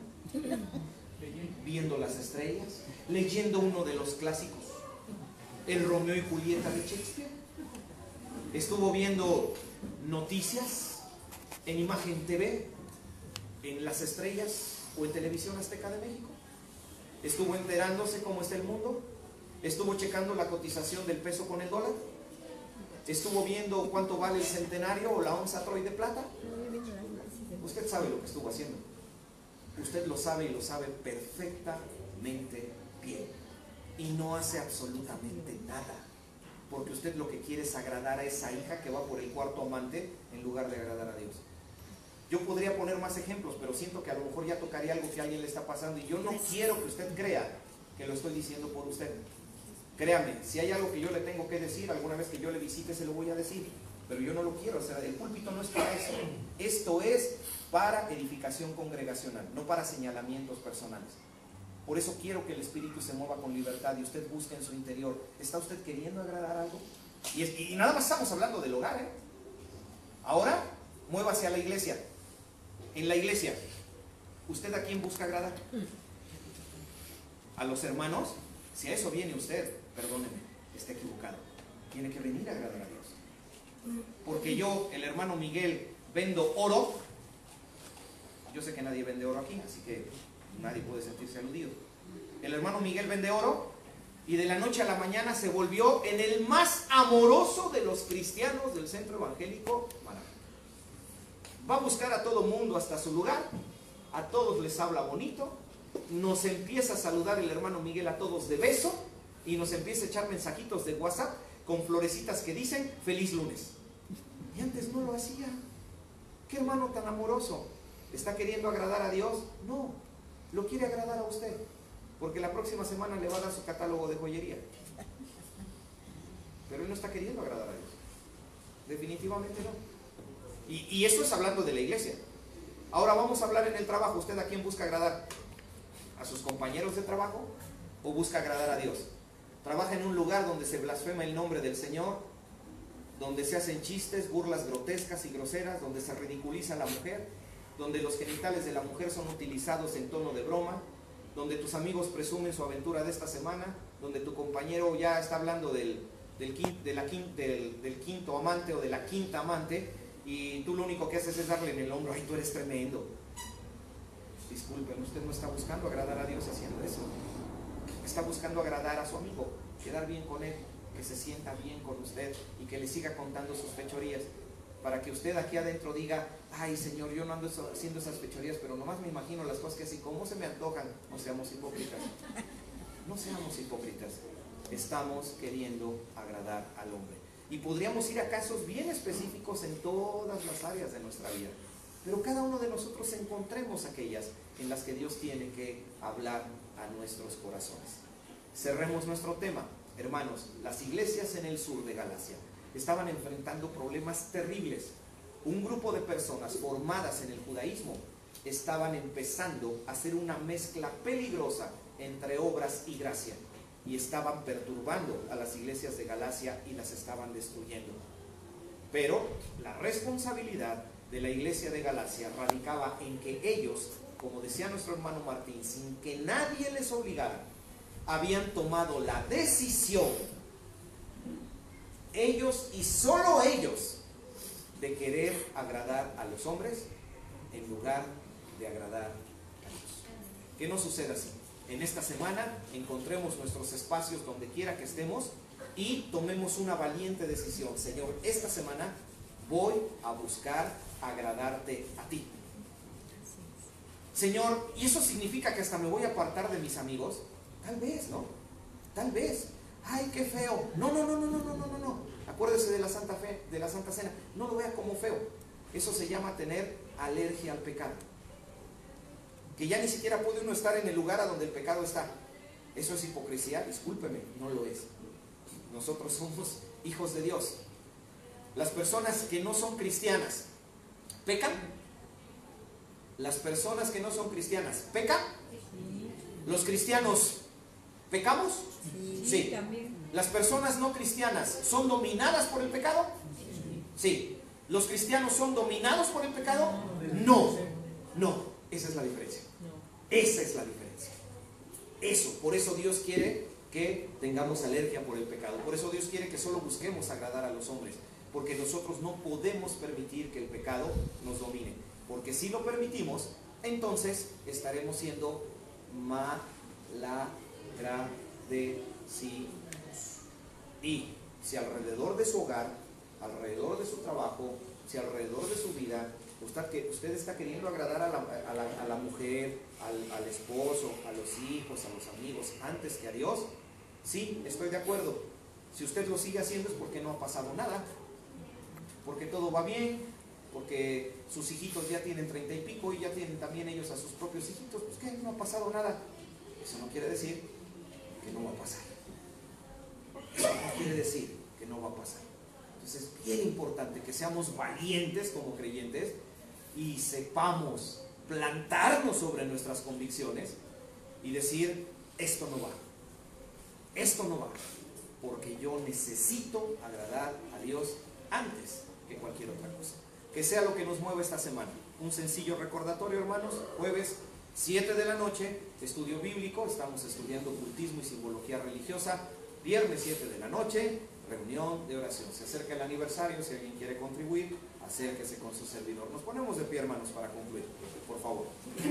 viendo las estrellas, leyendo uno de los clásicos, el Romeo y Julieta de Shakespeare. Estuvo viendo noticias en Imagen T V, en Las Estrellas o en Televisión Azteca de México. Estuvo enterándose cómo está el mundo. Estuvo checando la cotización del peso con el dólar. Estuvo viendo cuánto vale el centenario o la onza Troy de plata. Usted sabe lo que estuvo haciendo. Usted lo sabe y lo sabe perfectamente bien. Y no hace absolutamente nada. Porque usted lo que quiere es agradar a esa hija que va por el cuarto amante en lugar de agradar a Dios. Yo podría poner más ejemplos, pero siento que a lo mejor ya tocaría algo que a alguien le está pasando. Y yo no quiero que usted crea que lo estoy diciendo por usted. Créame, si hay algo que yo le tengo que decir, alguna vez que yo le visite se lo voy a decir, pero yo no lo quiero hacer. El púlpito no es para eso. Esto es para edificación congregacional, no para señalamientos personales. Por eso quiero que el espíritu se mueva con libertad y usted busque en su interior. ¿Está usted queriendo agradar algo? Y, es, y nada más estamos hablando del hogar, ¿eh? Ahora, muévase a la iglesia. En la iglesia, ¿usted a quién busca agradar? ¿A los hermanos? Si a eso viene usted, perdóneme, está equivocado. Tiene que venir a agradar a Dios. Porque yo, el hermano Miguel, vendo oro. Yo sé que nadie vende oro aquí, así que nadie puede sentirse aludido. El hermano Miguel vende oro y de la noche a la mañana se volvió en el más amoroso de los cristianos del centro evangélico. Va a buscar a todo mundo hasta su lugar, a todos les habla bonito, nos empieza a saludar el hermano Miguel a todos de beso y nos empieza a echar mensajitos de WhatsApp con florecitas que dicen feliz lunes. Y antes no lo hacía. ¿Qué hermano tan amoroso? ¿Está queriendo agradar a Dios? No, lo quiere agradar a usted, porque la próxima semana le va a dar su catálogo de joyería. Pero él no está queriendo agradar a Dios. Definitivamente no. Y, y eso es hablando de la iglesia. Ahora vamos a hablar en el trabajo. ¿Usted a quién busca agradar? ¿A sus compañeros de trabajo? ¿O busca agradar a Dios? ¿Trabaja en un lugar donde se blasfema el nombre del Señor? ¿Donde se hacen chistes, burlas grotescas y groseras? ¿Donde se ridiculiza a la mujer? ¿Donde los genitales de la mujer son utilizados en tono de broma? ¿Donde tus amigos presumen su aventura de esta semana? ¿Donde tu compañero ya está hablando del, del, de la, del, del quinto amante o de la quinta amante? Y tú lo único que haces es darle en el hombro: ¡ay, tú eres tremendo! Disculpen, usted no está buscando agradar a Dios haciendo eso. Está buscando agradar a su amigo, quedar bien con él, que se sienta bien con usted y que le siga contando sus fechorías, para que usted aquí adentro diga: ay, Señor, yo no ando haciendo esas fechorías, pero nomás me imagino las cosas que así como se me antojan. No seamos hipócritas. No seamos hipócritas. Estamos queriendo agradar al hombre. Y podríamos ir a casos bien específicos en todas las áreas de nuestra vida. Pero cada uno de nosotros encontremos aquellas en las que Dios tiene que hablar a nuestros corazones. Cerremos nuestro tema. Hermanos, las iglesias en el sur de Galacia estaban enfrentando problemas terribles. Un grupo de personas formadas en el judaísmo estaban empezando a hacer una mezcla peligrosa entre obras y gracia, y estaban perturbando a las iglesias de Galacia y las estaban destruyendo. Pero la responsabilidad de la iglesia de Galacia radicaba en que ellos, como decía nuestro hermano Martín, sin que nadie les obligara, habían tomado la decisión, ellos y solo ellos, de querer agradar a los hombres en lugar de agradar a Dios. Que no suceda así. En esta semana encontremos nuestros espacios donde quiera que estemos y tomemos una valiente decisión. Señor, esta semana voy a buscar agradarte a ti. Señor, ¿y eso significa que hasta me voy a apartar de mis amigos? Tal vez, ¿no? Tal vez. Ay, qué feo. No, no, no, no, no, no, no, no, no. Acuérdese de la Santa Fe, de la Santa Cena. No lo vea como feo. Eso se llama tener alergia al pecado. Que ya ni siquiera puede uno estar en el lugar a donde el pecado está. ¿Eso es hipocresía? Discúlpeme, no lo es. Nosotros somos hijos de Dios. Las personas que no son cristianas, ¿pecan? Las personas que no son cristianas, ¿pecan? ¿Los cristianos pecamos? Sí, Sí. también. ¿Las personas no cristianas son dominadas por el pecado? Sí. ¿Los cristianos son dominados por el pecado? No. No. Esa es la diferencia. Esa es la diferencia. Eso. Por eso Dios quiere que tengamos alergia por el pecado. Por eso Dios quiere que solo busquemos agradar a los hombres. Porque nosotros no podemos permitir que el pecado nos domine. Porque si lo permitimos, entonces estaremos siendo malagradecidos. Y si alrededor de su hogar, alrededor de su trabajo, si alrededor de su vida, usted, que usted está queriendo agradar a la, a la, a la mujer, al, al esposo, a los hijos, a los amigos, antes que a Dios, sí, estoy de acuerdo. Si usted lo sigue haciendo es porque no ha pasado nada, porque todo va bien, porque sus hijitos ya tienen treinta y pico y ya tienen también ellos a sus propios hijitos, pues que no ha pasado nada. Eso no quiere decir que no va a pasar. Eso no quiere decir que no va a pasar. Entonces es bien importante que seamos valientes como creyentes y sepamos plantarnos sobre nuestras convicciones y decir, esto no va, esto no va, porque yo necesito agradar a Dios antes que cualquier otra cosa. Que sea lo que nos mueva esta semana. Un sencillo recordatorio, hermanos, jueves siete de la noche, estudio bíblico, estamos estudiando ocultismo y simbología religiosa. Viernes siete de la noche, reunión de oración. Se acerca el aniversario, si alguien quiere contribuir, acérquese con su servidor. Nos ponemos de pie, hermanos, para concluir, por favor.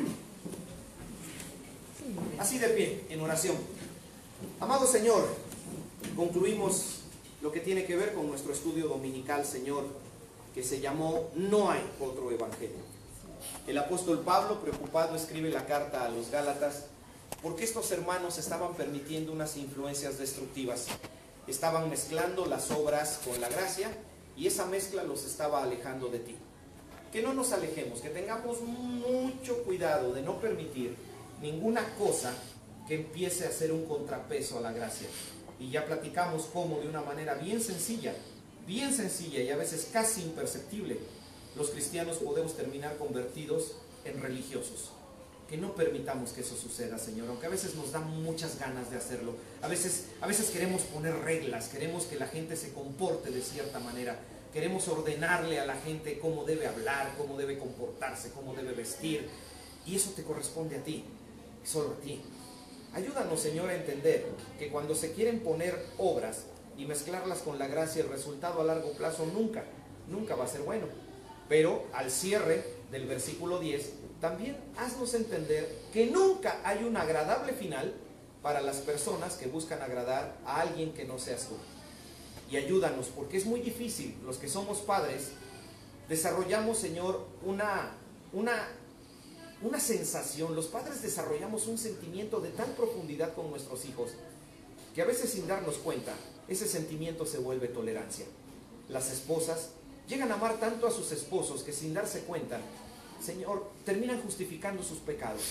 Así de pie, en oración. Amado Señor, concluimos lo que tiene que ver con nuestro estudio dominical, Señor, que se llamó No hay otro evangelio. El apóstol Pablo, preocupado, escribe la carta a los Gálatas porque estos hermanos estaban permitiendo unas influencias destructivas. Estaban mezclando las obras con la gracia y esa mezcla los estaba alejando de ti. Que no nos alejemos, que tengamos mucho cuidado de no permitir ninguna cosa que empiece a ser un contrapeso a la gracia. Y ya platicamos cómo de una manera bien sencilla, bien sencilla y a veces casi imperceptible, los cristianos podemos terminar convertidos en religiosos. Que no permitamos que eso suceda, Señor, aunque a veces nos dan muchas ganas de hacerlo. A veces, a veces queremos poner reglas, queremos que la gente se comporte de cierta manera, queremos ordenarle a la gente cómo debe hablar, cómo debe comportarse, cómo debe vestir, y eso te corresponde a ti, solo a ti. Ayúdanos, Señor, a entender que cuando se quieren poner obras y mezclarlas con la gracia, el resultado a largo plazo nunca, nunca va a ser bueno. Pero al cierre del versículo diez, también haznos entender que nunca hay un agradable final para las personas que buscan agradar a alguien que no seas tú. Y ayúdanos, porque es muy difícil, los que somos padres, desarrollamos, Señor, una, una, una sensación, los padres desarrollamos un sentimiento de tal profundidad con nuestros hijos, que a veces sin darnos cuenta, ese sentimiento se vuelve tolerancia. Las esposas llegan a amar tanto a sus esposos que sin darse cuenta, Señor, terminan justificando sus pecados.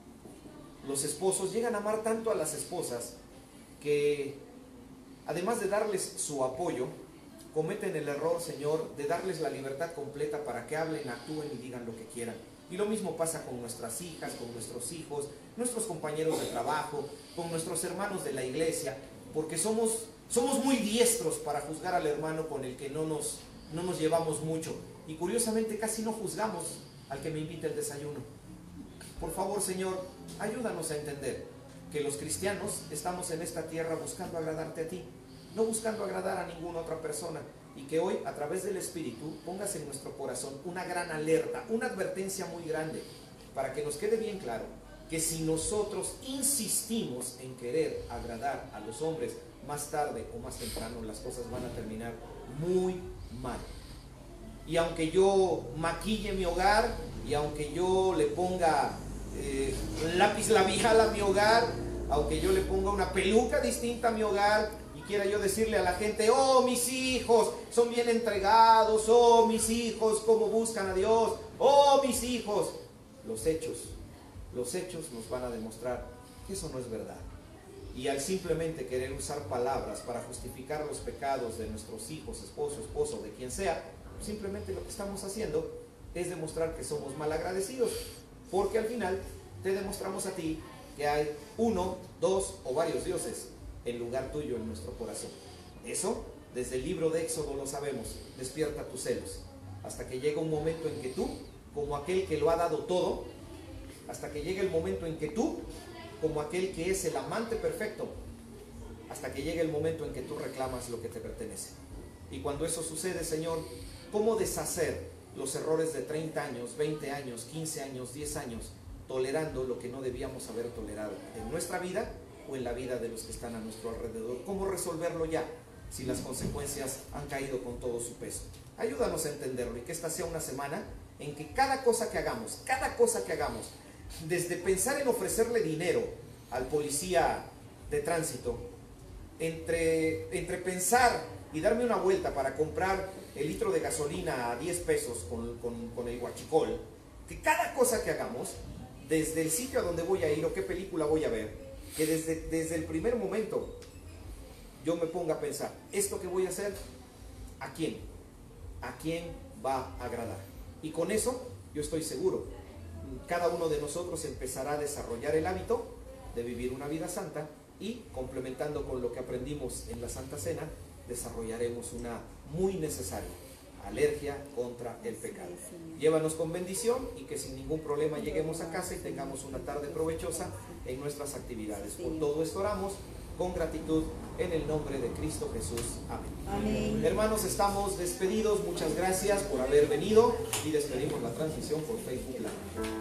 Los esposos llegan a amar tanto a las esposas que, además de darles su apoyo, cometen el error, Señor, de darles la libertad completa para que hablen, actúen y digan lo que quieran. Y lo mismo pasa con nuestras hijas, con nuestros hijos, nuestros compañeros de trabajo, con nuestros hermanos de la iglesia, porque somos, somos muy diestros para juzgar al hermano con el que no nos, no nos llevamos mucho. Y curiosamente casi no juzgamos al que me invita el desayuno. Por favor, Señor, ayúdanos a entender que los cristianos estamos en esta tierra buscando agradarte a ti, no buscando agradar a ninguna otra persona, y que hoy, a través del Espíritu, pongas en nuestro corazón una gran alerta, una advertencia muy grande, para que nos quede bien claro que si nosotros insistimos en querer agradar a los hombres, más tarde o más temprano las cosas van a terminar muy mal. Y aunque yo maquille mi hogar, y aunque yo le ponga eh, lápiz labial a mi hogar, aunque yo le ponga una peluca distinta a mi hogar y quiera yo decirle a la gente, oh, mis hijos son bien entregados, oh, mis hijos cómo buscan a Dios, oh, mis hijos. Los hechos, los hechos nos van a demostrar que eso no es verdad. Y al simplemente querer usar palabras para justificar los pecados de nuestros hijos, esposo, esposo, de quien sea, simplemente lo que estamos haciendo es demostrar que somos malagradecidos, porque al final te demostramos a ti que hay uno, dos o varios dioses en lugar tuyo en nuestro corazón. Eso, desde el libro de Éxodo lo sabemos, despierta tus celos, hasta que llega un momento en que tú, como aquel que lo ha dado todo, hasta que llegue el momento en que tú, como aquel que es el amante perfecto, hasta que llegue el momento en que tú reclamas lo que te pertenece. Y cuando eso sucede, Señor, ¿cómo deshacer los errores de treinta años, veinte años, quince años, diez años, tolerando lo que no debíamos haber tolerado en nuestra vida o en la vida de los que están a nuestro alrededor? ¿Cómo resolverlo ya si las consecuencias han caído con todo su peso? Ayúdanos a entenderlo y que esta sea una semana en que cada cosa que hagamos, cada cosa que hagamos, desde pensar en ofrecerle dinero al policía de tránsito, entre, entre pensar y darme una vuelta para comprar el litro de gasolina a diez pesos con, con, con el huachicol, que cada cosa que hagamos, desde el sitio a donde voy a ir o qué película voy a ver, que desde, desde el primer momento yo me ponga a pensar, ¿esto que voy a hacer, a quién? ¿A quién va a agradar? Y con eso yo estoy seguro, cada uno de nosotros empezará a desarrollar el hábito de vivir una vida santa y, complementando con lo que aprendimos en la Santa Cena, desarrollaremos una muy necesaria alergia contra el pecado. Llévanos con bendición y que sin ningún problema lleguemos a casa y tengamos una tarde provechosa en nuestras actividades. Por todo esto oramos con gratitud en el nombre de Cristo Jesús. Amén. Amén. Hermanos, estamos despedidos. Muchas gracias por haber venido y despedimos la transmisión por Facebook Live.